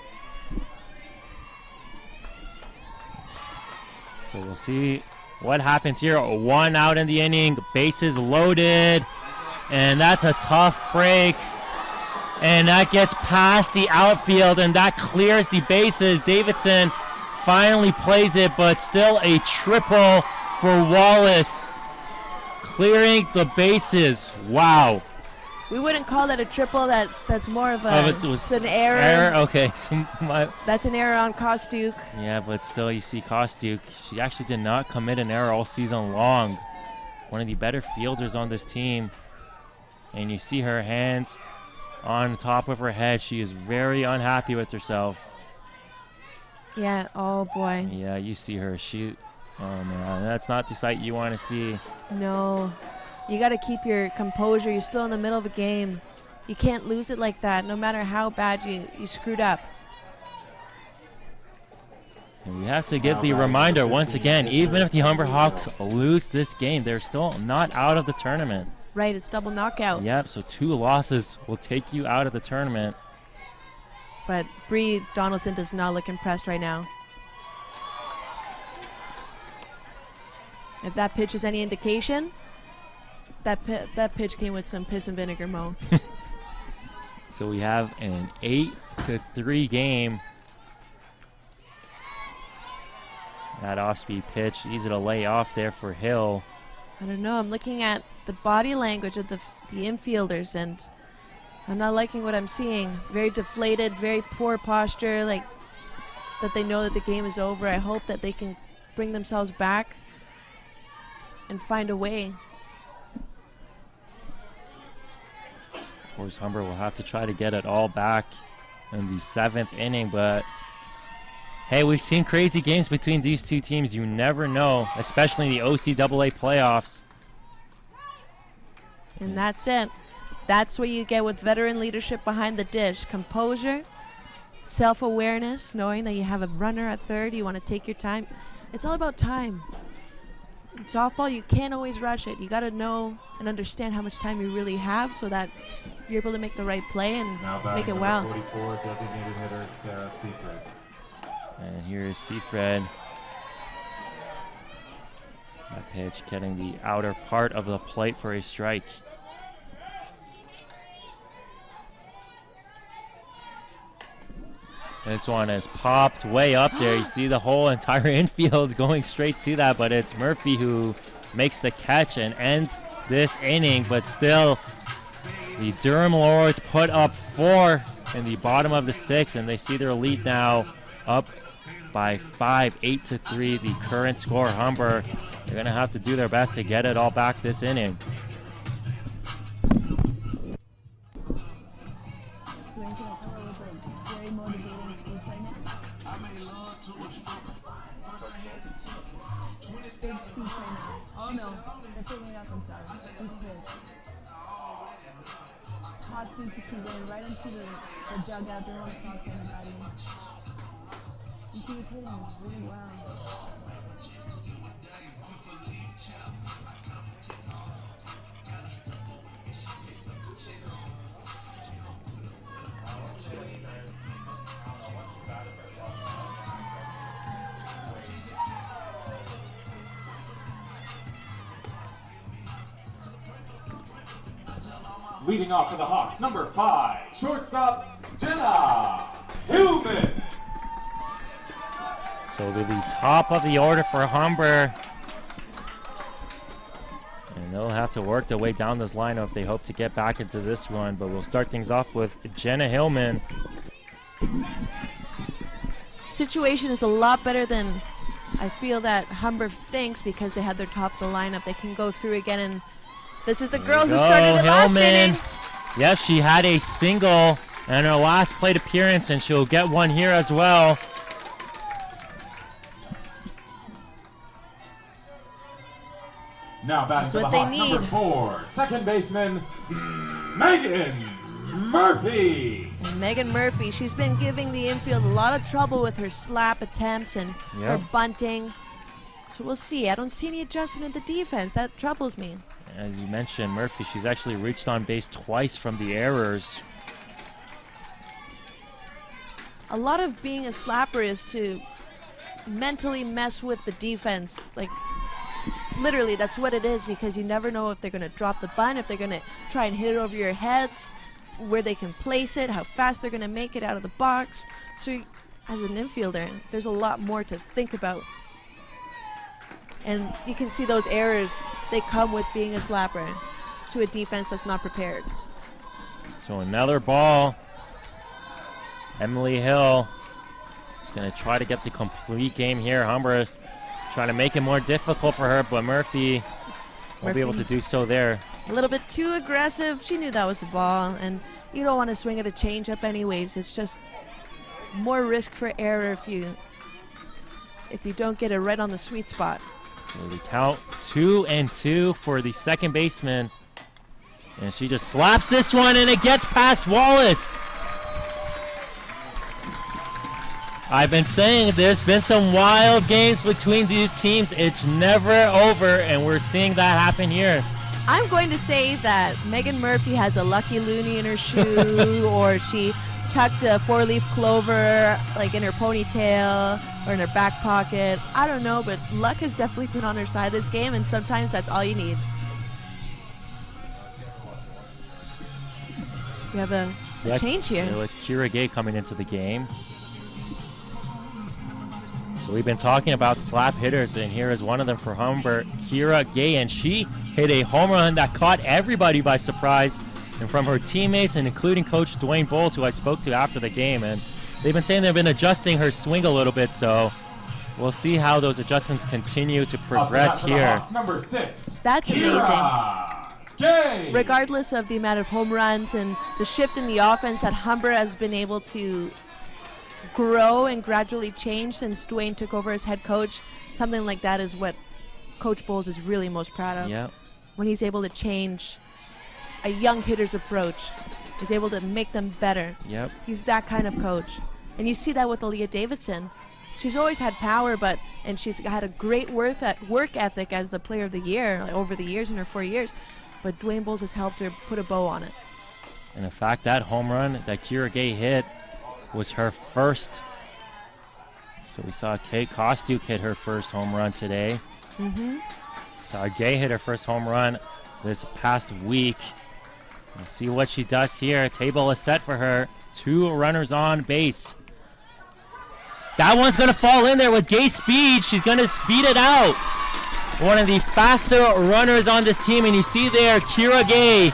So we'll see what happens here. 1 out in the inning, bases loaded. And that's a tough break. And that gets past the outfield, and that clears the bases. Davidson finally plays it, but still a triple for Wallace. Clearing the bases. Wow. We wouldn't call that a triple. That's more of it's an error. Okay. So that's an error on Kostyuk. Yeah, but still you see Kostyuk. She actually did not commit an error all season long. One of the better fielders on this team. And you see her hands on top of her head. She is very unhappy with herself. Yeah, oh boy. Yeah, you see her. Oh man, that's not the sight you want to see. No, you got to keep your composure. You're still in the middle of a game. You can't lose it like that, no matter how bad you screwed up. And we have to give the reminder once again, even if the Humber Hawks lose this game, they're still not out of the tournament. Right, it's double knockout. Yep, so 2 losses will take you out of the tournament. But Bree Donaldson does not look impressed right now. If that pitch is any indication, that pitch came with some piss and vinegar, Mo. So we have an 8-3 game. That off-speed pitch, easy to lay off there for Hill. I don't know. I'm looking at the body language of the infielders, and I'm not liking what I'm seeing. Very deflated, very poor posture, like that they know that the game is over. I hope that they can bring themselves back and find a way. Of course, Humber will have to try to get it all back in the 7th inning, but hey, we've seen crazy games between these two teams. You never know, especially in the OCAA playoffs. And that's it. That's what you get with veteran leadership behind the dish. Composure, self-awareness, knowing that you have a runner at third, you want to take your time. It's all about time. In softball, you can't always rush it. You got to know and understand how much time you really have so that you're able to make the right play and make it well. 44, designated hitter, Sarah Seafred. And here's Seafred. That pitch getting the outer part of the plate for a strike. This one is popped way up there. You see the whole entire infield going straight to that, but it's Murphy who makes the catch and ends this inning. But still, the Durham Lords put up 4 in the bottom of the 6th, and they see their lead now up by 5, 8-3. The current score, Humber. They're going to have to do their best to get it all back this inning. Oh no, they're figuring it out themselves. This is his. Hot speed pitching going right into the dugout. They don't want to talk to anybody. And he was hitting really well. Leading off for the Hawks, number 5, shortstop, Jenna Hillman. So to the top of the order for Humber. And they'll have to work their way down this lineup if they hope to get back into this one. But we'll start things off with Jenna Hillman. Situation is a lot better than I feel that Humber thinks because they had their top of the lineup. They can go through again, and this is the girl who started the last inning. Yes, she had a single in her last plate appearance, and she'll get one here as well. Now batting That's for the what they Hawks, number need. 4, second baseman, Megan Murphy. And Megan Murphy, she's been giving the infield a lot of trouble with her slap attempts and her bunting. So we'll see. I don't see any adjustment in the defense. That troubles me. As you mentioned, Murphy, she's actually reached on base twice from the errors. A lot of being a slapper is to mentally mess with the defense. Like, literally, that's what it is, because you never know if they're going to drop the bunt, if they're going to try and hit it over your heads, where they can place it, how fast they're going to make it out of the box. So as an infielder, there's a lot more to think about. And you can see those errors, they come with being a slapper to a defense that's not prepared. So another ball. Emily Hill is going to try to get the complete game here. Humber trying to make it more difficult for her, but Murphy won't be able to do so there. A little bit too aggressive. She knew that was the ball, and you don't want to swing at a changeup anyways. It's just more risk for error if you don't get it right on the sweet spot. So we count 2-2 for the second baseman. And she just slaps this one, and it gets past Wallace. I've been saying there's been some wild games between these teams. It's never over, and we're seeing that happen here. I'm going to say that Megan Murphy has a lucky loonie in her shoe, or she tucked a 4-leaf clover like in her ponytail or in her back pocket. I don't know, but luck has definitely been on her side this game, and sometimes that's all you need. We have a change here. With Kira Gay coming into the game. So we've been talking about slap hitters, and here is one of them for Humber, Kira Gay, and she hit a home run that caught everybody by surprise, and from her teammates, and including Coach Dwayne Bowles, who I spoke to after the game, and they've been saying they've been adjusting her swing a little bit, so we'll see how those adjustments continue to progress here. Number 6. That's amazing. Gay. Regardless of the amount of home runs and the shift in the offense that Humber has been able to grow and gradually change since Dwayne took over as head coach, something like that is what Coach Bowles is really most proud of. Yep. When he's able to change a young hitter's approach, he's able to make them better. Yep. He's that kind of coach. And you see that with Aaliyah Davidson. She's always had power, and she's had a great work ethic as the player of the year over the years in her 4 years. But Dwayne Bowles has helped her put a bow on it. And in fact, that home run that Kira Gay hit was her first. So we saw Kate Kostyuk hit her first home run today. Saw Gay hit her first home run this past week. We'll see what she does here. Table is set for her. 2 runners on base. That one's going to fall in there with Gay's speed. She's going to speed it out. One of the faster runners on this team, and you see there Kira Gay.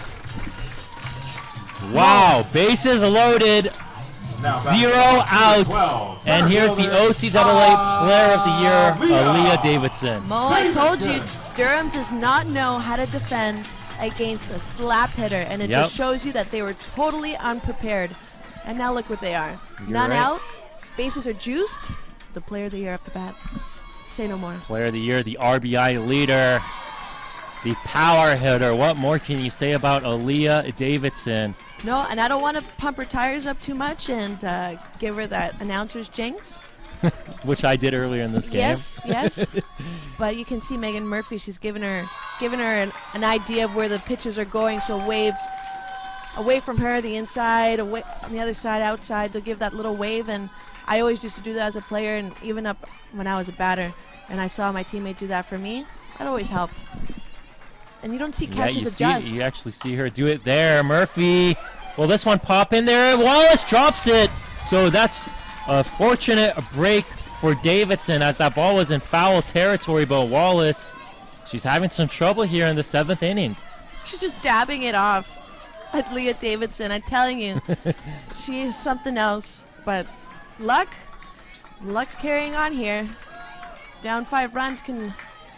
Wow, bases loaded. 0 outs, and here's the OCAA Player of the Year, Aaliyah Davidson. Mo, I told you, Durham does not know how to defend against a slap hitter, and it just shows you that they were totally unprepared. And now look what they are. None out, bases are juiced. The Player of the Year up the bat. Say no more. Player of the Year, the RBI leader, the power hitter. What more can you say about Aaliyah Davidson? No, and I don't want to pump her tires up too much and give her that announcer's jinx. Which I did earlier in this game. Yes. But you can see Megan Murphy, she's given her an idea of where the pitches are going. She'll wave away from her, the inside, away on the other side, outside. They'll give that little wave, and I always used to do that as a player, and even up when I was a batter, and I saw my teammate do that for me. That always helped. And you don't see catchers adjust. You actually see her do it there. Murphy, will this one pop in there? Wallace drops it. So that's a fortunate break for Davidson, as that ball was in foul territory, but Wallace, she's having some trouble here in the 7th inning. She's just dabbing it off at Leah Davidson. I'm telling you, she is something else. But luck's carrying on here. Down 5 runs can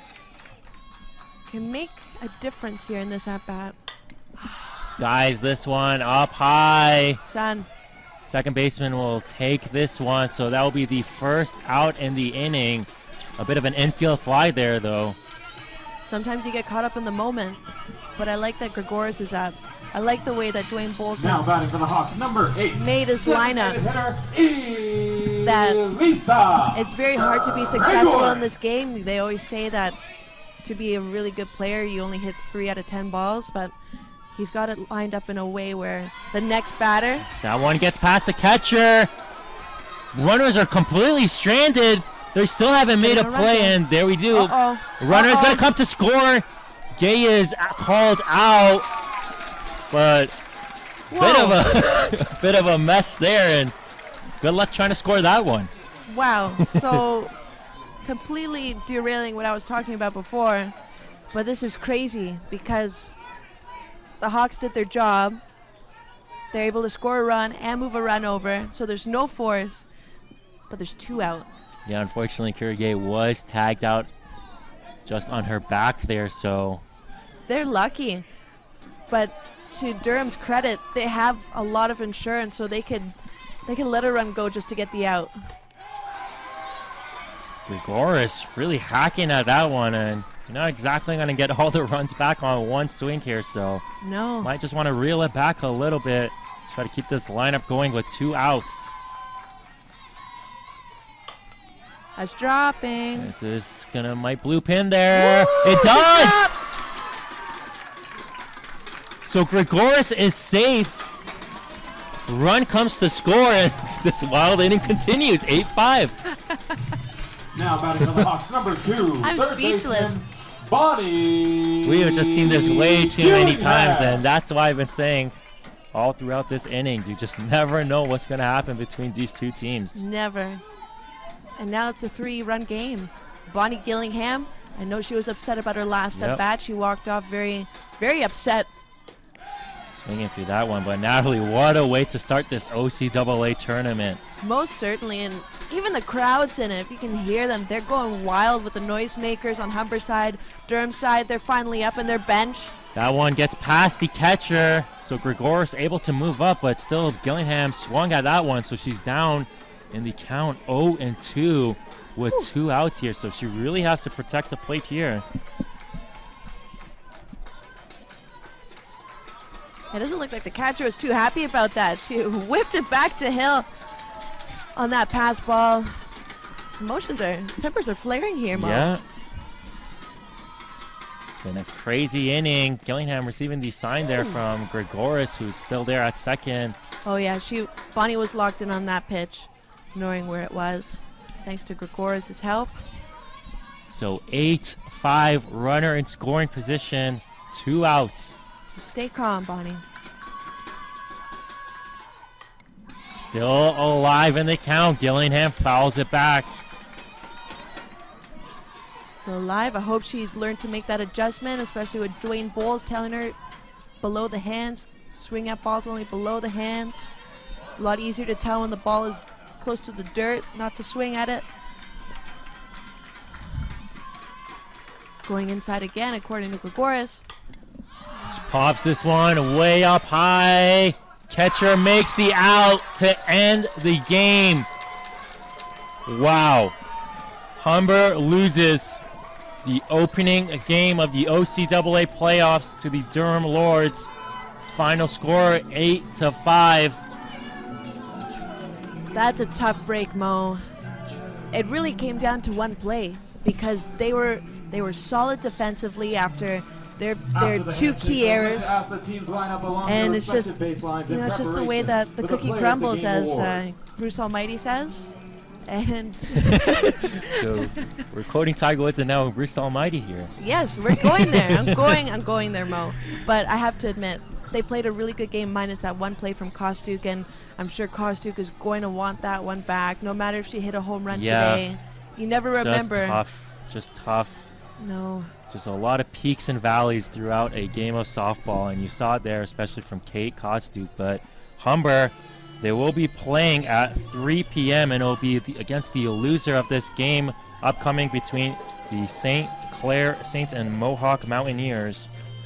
make a difference here in this at-bat. Skies this one up high. Son. Second baseman will take this one, so that will be the first out in the inning. A bit of an infield fly there, though. Sometimes you get caught up in the moment, but I like that Gregoris is up. I like the way that Dwayne Bowles Now has batting for the Hawks, number 8. made his lineup. That It's very hard to be successful in this game. They always say that to be a really good player, you only hit 3 out of 10 balls, but he's got it lined up in a way where the next batter. That one gets past the catcher. Runners are completely stranded. They still haven't made a play, and there we do. Runner's going to come to score. Gay is called out, but bit of a mess there, and good luck trying to score that one. Wow, so completely derailing what I was talking about before, but this is crazy because the Hawks did their job. They're able to score a run and move a run over, so there's no force, but there's 2 out. Yeah, unfortunately, Kira Gay was tagged out just on her back there, so they're lucky. But to Durham's credit, they have a lot of insurance, so they can let a run go just to get the out. Gregoris really hacking at that one, and you're not exactly going to get all the runs back on one swing here, so no. Might just want to reel it back a little bit, try to keep this lineup going with 2 outs. That's dropping. This is might blue pin there. Woo! It does! So Gregoris is safe. Run comes to score, and this wild inning continues. 8-5. Now batting for the Hawks, number 2. I'm speechless. Bonnie. We have just seen this way too many times, and that's why I've been saying all throughout this inning, you just never know what's going to happen between these 2 teams. Never. And now it's a 3-run game. Bonnie Gillingham, I know she was upset about her last at bat. She walked off very, very upset. Swinging through that one, but Natalie, what a way to start this OCAA tournament. Most certainly, and even the crowds in it, if you can hear them, they're going wild with the noisemakers on Humber side. Durham side, they're finally up in their bench. That one gets past the catcher, so Gregoris able to move up, but still Gillingham swung at that one, so she's down in the count 0-2 with 2 outs here, so she really has to protect the plate here. It doesn't look like the catcher was too happy about that. She whipped it back to Hill on that pass ball. Tempers are flaring here, Mo. Yeah. It's been a crazy inning. Gillingham receiving the sign there from Gregoris, who's still there at second. Oh yeah, Bonnie was locked in on that pitch, knowing where it was, thanks to Gregoris' help. So 8-5, runner in scoring position, 2 outs. Stay calm, Bonnie. Still alive in the count. Gillingham fouls it back. Still alive. I hope she's learned to make that adjustment, especially with Dwayne Bowles telling her below the hands. Swing at balls only below the hands. A lot easier to tell when the ball is close to the dirt, not to swing at it. Going inside again, according to Gregoris. Pops this one way up high. Catcher makes the out to end the game. Wow. Humber loses the opening game of the OCAA playoffs to the Durham Lords. Final score 8-5. That's a tough break, Mo. It really came down to one play because they were solid defensively after their 2 key errors, and it's just it's just the way that the cookie crumbles, as Bruce Almighty says. And so we're quoting Tiger Woods and now Bruce Almighty here. Yes, we're going there. I'm going there, Mo. But I have to admit, they played a really good game minus that one play from Kostuk, and I'm sure Kostuk is going to want that one back, no matter if she hit a home run today. You never remember. Just tough. No. Just a lot of peaks and valleys throughout a game of softball, and you saw it there, especially from Kate Kostuk. But Humber, they will be playing at 3 p.m. and it will be against the loser of this game upcoming between the St. Clair Saints and Mohawk Mountaineers.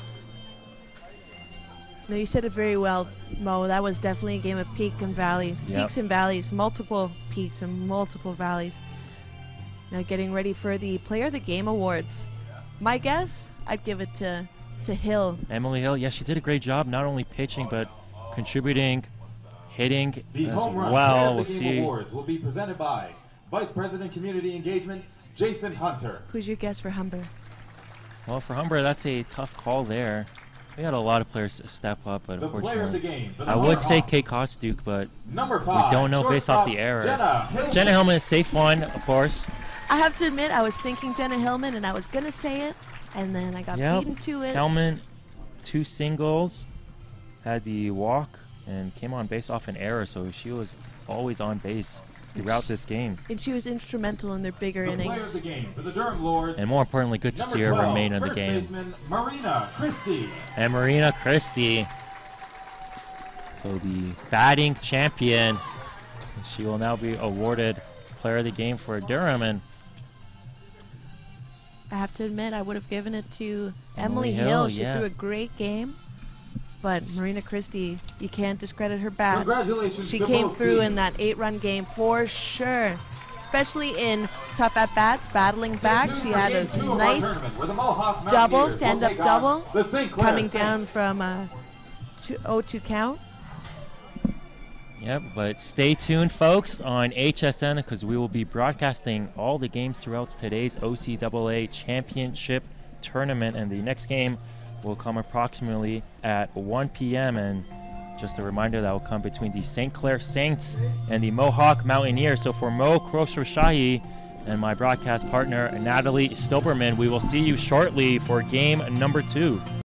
No, you said it very well, Mo. That was definitely a game of peaks and valleys. Yep. Peaks and valleys, multiple peaks and multiple valleys. Now getting ready for the Player of the Game Awards. My guess, I'd give it to Hill. Emily Hill, yeah, she did a great job, not only pitching but contributing, hitting The as home run well. Player We'll of the Game see. awards will be presented by Vice President Community Engagement, Jason Hunter. Who's your guess for Humber? Well, for Humber, that's a tough call there. We had a lot of players step up, but The player of the unfortunately, game for the I would say Hawks. Kate Kotstuk, but Number we 5. don't know based off shortstop the error. Jenna Hillman. Jenna Hillman is safe one, of course. I have to admit, I was thinking Jenna Hillman, and I was gonna say it, and then I got Yep. beaten to it. Hillman, 2 singles, had the walk, and came on base off an error, so she was always on base throughout this game. And she was instrumental in their bigger The player of innings. the game for the Durham Lords. And more importantly, good to Number see her 12, remain in the first game. baseman Marina Christie. And Marina Christie, so the batting champion, she will now be awarded player of the game for Durham. And I have to admit, I would have given it to Emily Emily Hill, Hill. She yeah. threw a great game, but Marina Christie, you can't discredit her bat. Congratulations She to came both through teams. in that 8-run game for sure, especially in tough at-bats, battling back. She had a nice double, stand-up double, coming down from 0-2 count. Yep, but stay tuned, folks, on HSN because we will be broadcasting all the games throughout today's OCAA Championship Tournament, and the next game will come approximately at 1 p.m. And just a reminder, that will come between the St. Clair Saints and the Mohawk Mountaineers. So for Mo Khosrowshahi and my broadcast partner, Natalie Stoberman, we will see you shortly for game number 2.